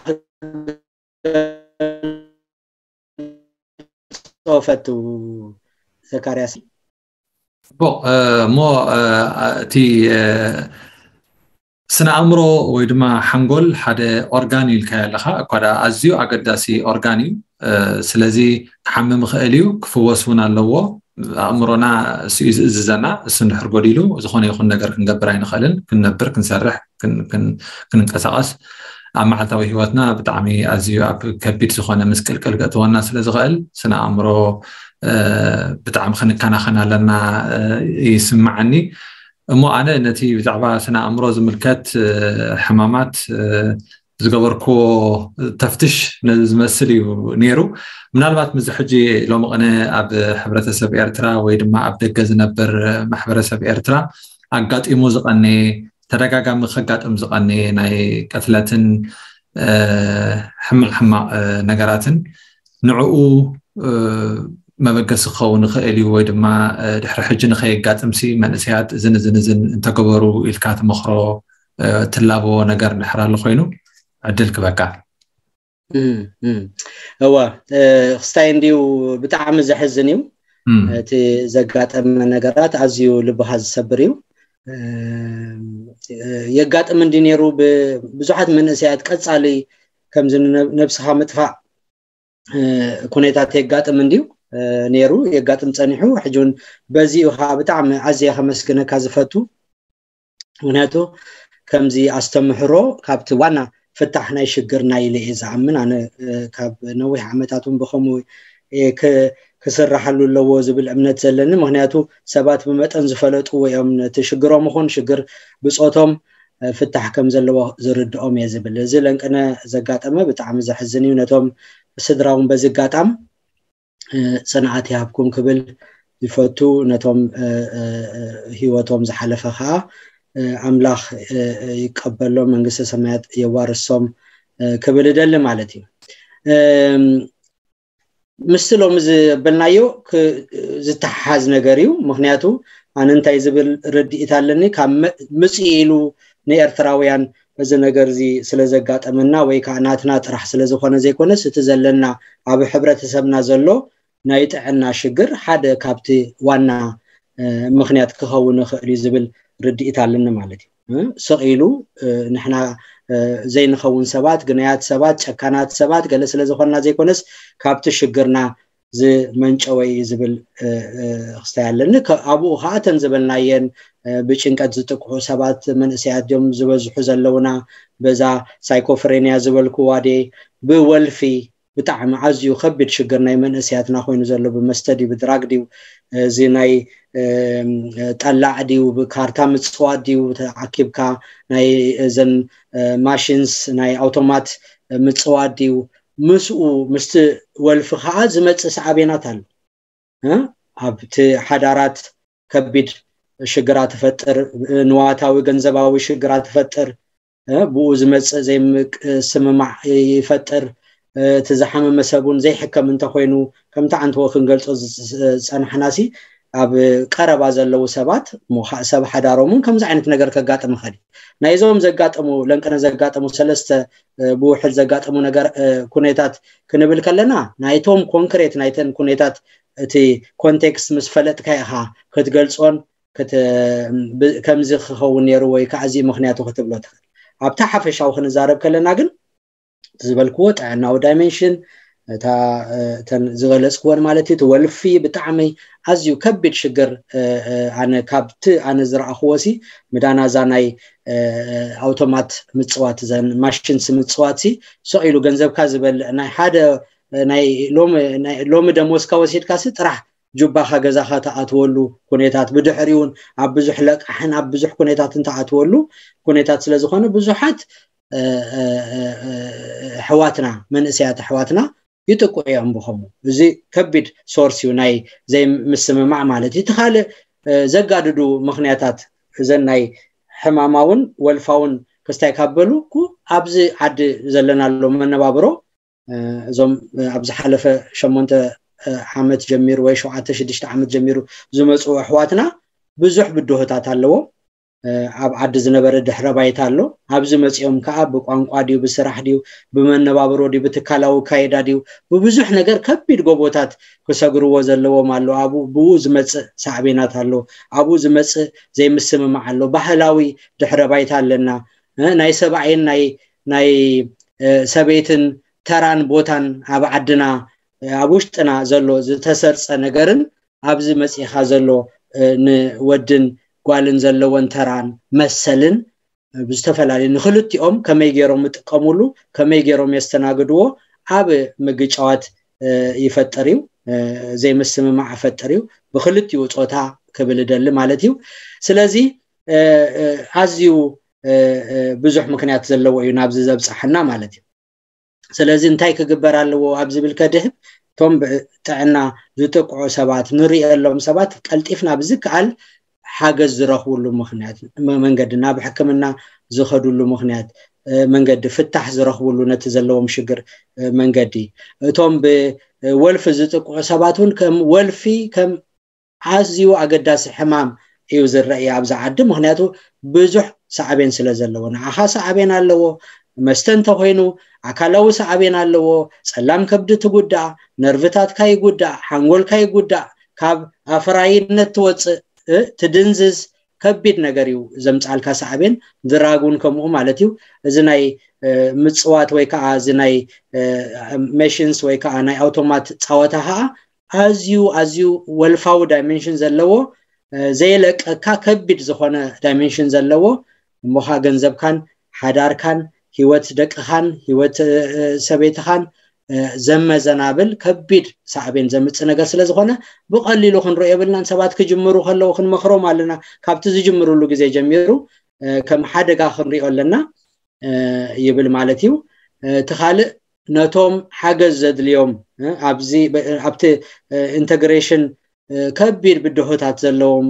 ሶፈቱ زكريا بو مو تي سنا أمرو ويدما حنقول حدا أورجاني الكالخا كذا أزيو أقداسي أورجاني سلزي حمم خاليو كفوسونا اللوا أمرنا زنا سنحر قليلو زخوني يخون نجار كنجبرين خالن كنبر كنسرح كنكساس أما حتى وهواتنا بتعمي أزيو كبيت زخونة مسكل كالقطوانا سلزغال سنا أمرو بتعم خنا لنا يسمعني مو أنا نتي بتعبا سنة أمراض ملكات حمامات زقبركو تفتش نزمسلي ونيرو من الوقت مزحجي لو أنا أب حبرة سب إرترا ويدما أبدأ جز نبر محبرة سب إرترا أقعد إموزق أني ترجع مخجات أمزق أني ناي كتلتن حما نجاراتن نوعو ما بقى سخون خيلي وايد ما دحر حجنا خي قاتمسي منسيات زن انت قبروا الكات مخرو تلابو نجار نحرال خينو عدلك بقى هو خستاين ديو بتاع مزحزنيو تي زقات من نجارات عزيو لبهاز سبريو يقات من دينيرو بزحات منسيات قصالي كم زن نفسها مدفع كونيتات يقات من ديو نيرو يقاتم تصنيحو حجون بزيوها بتعم عزيا خمسكنا كازفتو وناتو كمزي استمحرو كابت وانا فتحنا يشجرنا الى زعمن انا كاب نوي عمتاتهم بخمو كسرحلو لو زبل امنت زلن مهنياتو سبات بمطن زفلطو ويم تشجرو مخون شجر بصوتهم فتح كم زلو زردኦም يزبل زلنقنا زغاطمه بتعم زحزني وناتهم سدراون بزغاطام صنعات يابكم كبل يفتو نتوم هيوتهم زحلفها أملاخ يقبلوا منقصة سماعات يوارسهم كبل دل مالتي مستلهم زبلنايو زتحاز نجاريو مخنياتو أنا أنتي زبل ردي إتعلني كم مسئلو نيرتراويان إذا نجار زي سلزقات أمنا ويكعناتنا راح سلزخونا زي كونس تزلنا عب حبرة سبنا زلو نايت عنا شجر حدا كابتي وانا مخنيات كهون خلي زبل ردي إتعلني مالتي سئلو نحنا زي نخون سبات جنايات سبات شكانات سبات جلس لزخونا زي كونس كابتي شجرنا زي منشوي زبل خستعلنا كأبو هاتن زبلناين بيشنكات زتقو سبات من سيات يوم زبز حزلونا بزا سايكوفرينيا زبل كوادي بولفي بتاعم عزيو خبت شجرنا من سياتنا خوين زلو بمستدي بدراج ديو زي ناي طلع ديو بكارتا متصواد ديو عكيبكا ناي زن ماشينز ناي اوتومات متصواد ديو مسؤ مست والفخا زمص صعبينات አሉ ሀብት حدارات كبد شجرات فطر نواتاዊ ገንዘባዊ ሽግራት ፈጠር بو زمص زي سممع يفطر تزحم مسبون زي حكم انت خوينو كمت انت وخنገልጾ صنحناسي اب قربا زلو سبات سب حدارومن كم زي عينت ነገር ከጋጠም خدي ናይዞም ዘጋጠሙ ለንቀነ ዘጋጠሙ ሰለስተ بوحل ዘጋጠሙ ነገር ኩኔታት ክንብል ከለና ናይቶም ኮንክሪት ናይተን ኩኔታት እቲ ኮንቴክስት መስፈለጥ ካይኻ ክትገልጾን ከምዚ ክኸውን ነይሩ ወይ ከዓዚ ምኽንያቱ ክትብሎ ትኽእል ኣብታ ሓፈሻው ክንዛረብ ከለና ግን ዝበልክዎ ጥዕናዊ ዳይሜንሽን تا زغلسكون مالتي تولفي بتعمي أزيو كبد شجر أنا كابت أنا زرع خواسي مدانا زاناي أوتومات متصوات زان ماشين متصواتي سئلو جنزب كذبل ناي حدا ناي لوم دموس كواسيت كاسيت راح جبا حجزها تأتولو كونيتات بدحريون عبزح لك إحنا عبزح كونيتات أنت أتولو كونيتات سلزخانة بزحات حواتنا من سيات حواتنا يتقويهم بخمو زي كبد سورسيو ناي زي مسمع مالتي تخال زقاددو مخنياتات زي ناي حماماون والفاون كستايكابلو كو ابزي عد زلنا له منبابرو زوم ابزي حلفه شمونت عامت جمير ወይ 7 عامت جميرو زمصو احواتنا بزح بدوهታት አለዎ ኣብ ዓዲ ዝነበረ ድሕረ ባይታ ኣሎ ኣብዚ መጽኦም ከዓ በቋንቋ ዲው በስራሕ ዲው በመነባብሮ ዲው በተካላው ካይዳ ዲው በብዙሕ ነገር ከቢድ ጎቦታት ከሰግርዎ ዘለዎም ኣሎ አቡ ብኡ ዝመጽ ሳዕቤናት ኣሎ አቡ ዝመጽ ዘይምስምማዕ ኣሎ ባህላዊ ድሕረ ባይታ ኣለና ናይ ሰብዓይን ናይ ሰቤትን ተራን ቦታን ኣብ ዓድና ኣብ ውሽጥና ዘሎ ዝተሰርጸ ነገርን ኣብዚ መጽኢኻ ዘሎ ንወድን قالن زلون تران مسلن بستفلالي نخلطيهم كما يجيرهم يتقاملو كما يجيرهم يستناقدو عاب مقجعات يفتريو زي مسممع يفتريو بخلطيو صوتا كبلدل مالتيو سلازي عزيو بزح مكنيات زلو ينابز زبصحنا مالتيو سلازي انتاي كغبرالو ابزي بالكدهب توم تعنا زتقعو سبات نري لهم سبات قلطيفنا بزكال حاجز زرخولو مخنيات منقدنا بحكمنا زخدولو مخنيات منقد فتح زرخولو نتزلوهم شجر منقدي توم بولف زتقو سباتون كم ولفي كم عزيو اقداس حمام يوزر رأي عبز عد مخنياتو بزح صعبين سلازلونا عخا صعبين اللو مستنت خوينو عكالاو صعبين اللو سلام كبد تقودا نرفتات كاي قودا حنقول كاي قودا كاب افرايد نتوص تدنزز كبيد نغريو زمصالكا صعبين دراغون كمو مالتيو زناي مصوات ወይ ከዓ زناي ماشينز ወይ ከዓ ናይ አውቶማት ጻወታها ازيو ወልፋው ዳይሜንሽን ዘለዎ ዘይለቀካ ከቢድ ዝኾነ ዳይሜንሽን ዘለዎ ሞኻ ገንዘብካን ሓዳርካን ህይወት ደቅኻን ህይወት ሰቤትኻን ዘመዘናብል ከቢድ ሳዕቤን ዘምጽ ነገር ስለዝኾነ በቀሊሉ ክንረኦ የብልናን ሰባት ክጅምሩ ከለው ክንመክሮም አለና ካብቲ ዝጅምሩሉ ግዜ ጀሚሩ ከም ሓደጋ ክንሪኦ ኣለና ይብል ማለትዩ ተኻልእ ነቶም ሓገዝ ዘድልዮም ኣብዚ ኣብቲ ኢንተግሬሽን ከቢድ ብድሆታት ዘለዎም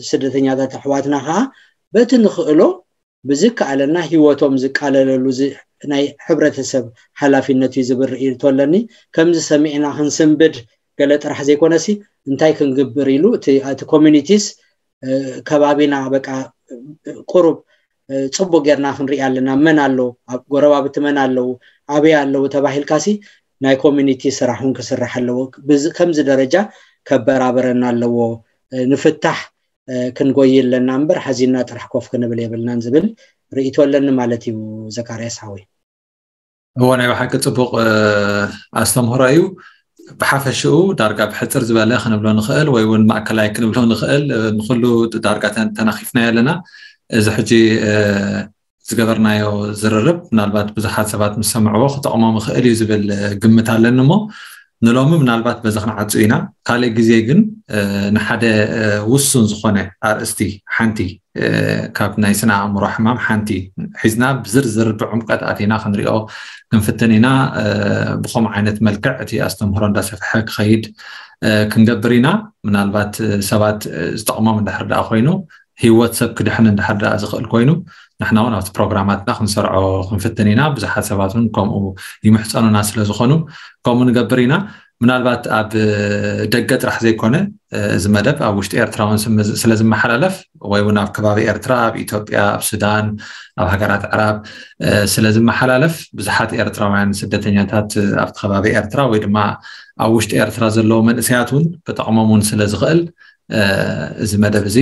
ስደተኛታት ኣሕዋትና ኸ በቲ ንኽእሎ ብዝከኣለና ህይወቶም ዝቃለለሉ ናይ ሕብረተሰብ ሓላፊነቱ ይዝብር ኢልቶለኒ ከምዚ ሰሚዕና ክንስንብድ ገለ ጥራሕ ዘይኮነሲ እንታይ ክንግብር ኢሉ እቲ ኮሚኒቲስ ከባቢና በቃ ቁሩብ ጽቡቅ ጌርና ክንሪኢ ኣለና መን ኣሎ ኣብ ጎረባብቲ መን ኣለዉ ኣበይ ኣለዉ ተባሂልካሲ ናይ ኮሚኒቲ ስራሕን ክስራሕ ኣለዎ ከምዚ ደረጃ ከበራበረና ኣለዎ ንፍታሕ ክንጎይለና እምበር ሓዚና ጥራሕ ኮፍ ክንብል የብልናን ዝብል ርእይቶለኒ ማለት እዩ ዘካርያስ ሓወይ هو ናይ ባሓቂ ጽቡቕ ኣስተምህሮ እዩ ብሓፈሽኡ ዳርጋ ብሕፅር ዝበለ ክንብሎ ንኽእል ወይ እውን ማእከላይ ክንብሎ ንኽእል ንኹሉ ዳርጋ ተናኺፍና ኣለና እዚ ሕጂ ዝገበርናዮ ዝርርብ ምናልባት ብዙሓት ሰባት ምስ ሰምዕዎ ክጠቕሞም ይኽእል እዩ ዝብል ግምት ኣለኒ እሞ ንሎሚ ምናልባት በዚ ክንዓፁ ኢና ካልእ ግዜ ግን ንሓደ ውሱን ዝኾነ ኣርእስቲ ሓንቲ ካብ ናይ ስነ ኣእምሮ ሕማም ሓንቲ ሒዝና ብዝርዝር ብዕምቀት ኣቲና ክንሪኦ ክንፍትን ኢና ብኸምኡ ዓይነት መልክዕ እቲ ኣስተምህሮ እንዳሰፍሐ ክኸይድ ክንገብር ኢና ምናልባት ሰባት ዝጠቕሞም እንድሕር ደኣ ኮይኑ ህይወት ሰብ ክድሕን እንድሕር ደኣ ዝኽእል ኮይኑ ንሕና እውን ኣብቲ ፕሮግራማትና ክንሰርዖ ክንፍትን ኢና ብዙሓት ሰባት እውን ከምኡ ይምሕፀኑና ስለ ዝኾኑ ከምኡ ንገብር ኢና ምናልባት ኣብ ደገ ጥራሕ ዘይኮነ እዚ መደብ ኣብ ውሽጢ ኤርትራ እውን ስለ ዝመሓላለፍ ወይ እውን ኣብ ከባቢ ኤርትራ ኣብ ኢትዮጵያ ኣብ ሱዳን ኣብ ሃገራት ዕራብ ስለ ዝመሓላለፍ ብዙሓት ኤርትራውያን ስደተኛታት ኣብቲ ከባቢ ኤርትራ ወይ ድማ ኣብ ውሽጢ ኤርትራ ዘለዉ መንእሰያት እውን ክጠቕሞም እውን ስለ ዝኽእል እዚ መደብ እዚ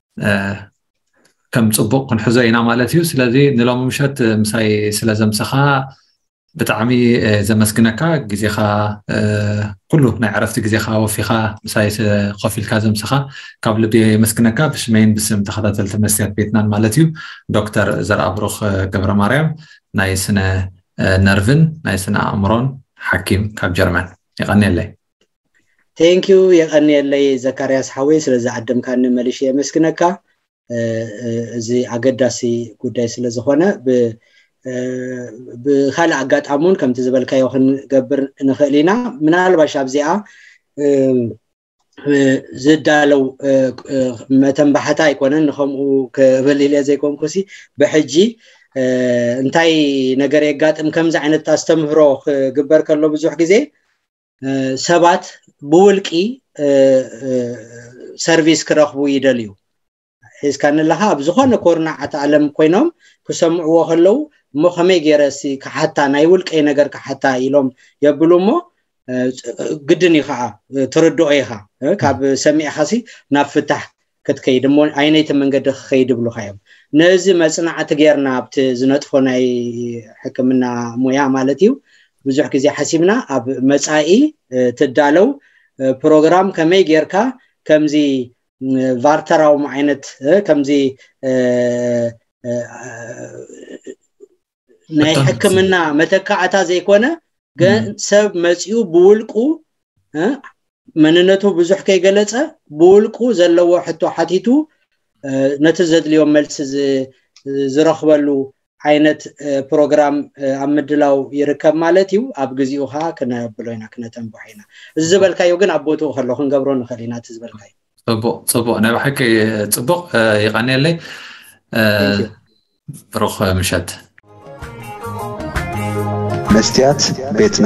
ከም ጽቡቕ ክንሕዞ ኢና ማለት እዩ ስለዚ ንሎሚ ምሸት ምሳይ ስለ ዘምሰኻ ብጣዕሚ ዘመስግነካ ግዜኻ ኩሉ ናይ ዕረፍቲ ግዜኻ ወፊኻ ምሳይ ኮፍ ኢልካ ዘምሰኻ ካብ ልቢ የመስግነካ ብሽመይን ብስም ተኸታተልቲ መስትያት ቤትናን ማለት እዩ ዶክተር ዘርአብሩኽ ገብረ ማርያም ናይ ስነ ነርቭን ናይ ስነ ኣእምሮን ሓኪም ካብ ጀርመን ይቐኒየለይ ቴንኪዩ የቐኒየለይ ዘካርያስ ሓወይ ስለዚ ዓደምካኒ መልሼ የመስግነካ እዚ ኣገዳሲ ጉዳይ ስለ ዝኾነ ብካልእ ኣጋጣሙን ከምቲ ዝበልካዮ ክንገብር ንኽእል ኢና ምናልባሽ ኣብዚኣ ዝዳለው መተንባሕታ ኣይኮነን ንከምኡ ክብል ኢለ ዘይኮንኩሲ ብሕጂ እንታይ ነገር የጋጥም ከምዚ ዓይነት ኣስተምህሮ ክግበር ከሎ ብዙሕ ግዜ ሰባት ብውልቂ ሰርቪስ ክረኽቡ ይደልዩ ሒዝካንለኻ ኣብ ዝኾነ ኮርናዓት ዓለም ኮይኖም ክሰምዕዎ ከለዉ እሞ ከመይ ገይረሲ ክሓታ ናይ ውልቀይ ነገር ክሓታ ኢሎም የብሉ እሞ ግድን እዩ ከዓ ትርድኦ ኢኻ ካብ ሰሚዕኻሲ ናብ ፍታሕ ክትከይድ እሞ ዓይነይቲ መንገዲ ክኸይድ ይብሉካ እዮም ነዚ መፅናዕቲ ጌርና ኣብቲ ዝነጥፎ ናይ ሕክምና ሞያ ማለት እዩ ብዙሕ ግዜ ሓሲብና ኣብ መጻኢ ትዳለው ፕሮግራም ከመይ ጌርካ ከምዚ ቫርተራው ዓይነት ከምዚ ናይ ሕክምና መተካዕታ ዘይኮነ ግን ሰብ መጽኡ ብውልቁ መንነቱ ብዙሕ ከይገለጸ ብውልቁ ዘለዎ ሕቶ ሓቲቱ ነቲ ዘድልዮም መልሲ ዝረኽበሉ ዓይነት ፕሮግራም ኣብ ምድላው ይርከብ ማለት እዩ ኣብ ግዜኡ ኸ ክነብሎ ኢና ክነተንብሖ ኢና እዚ ዝበልካዮ ግን ኣብ ቦትኡ ከሎ ክንገብሮ ንኽእል ኢና እቲ ዝበልካዮ ጽቡቕ ናይ ባሕቂ ጽቡቕ ይቐኒየለይ ብሩኽ ምሸት መስትያት ቤትና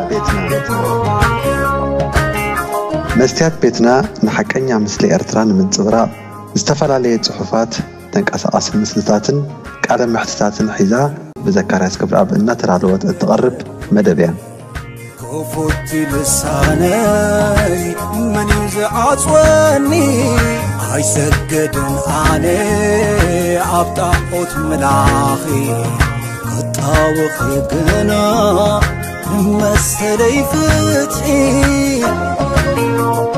መስትያት ቤትና ንሓቀኛ ምስሊ ኤርትራ ንምንጽብራቕ ዝተፈላለዩ ጽሑፋት ተንቀሳቓሲ ምስልታትን ቃለ መሕትታትን ሒዛ ብዘካርያስ ክብረኣብ እናተራለወት እትቐርብ መደብ እያ كفوت لساني من يزعصوني هاي سجدن علي عبطاقوت ملاخي قطاوخ يقنا مسلي فتحي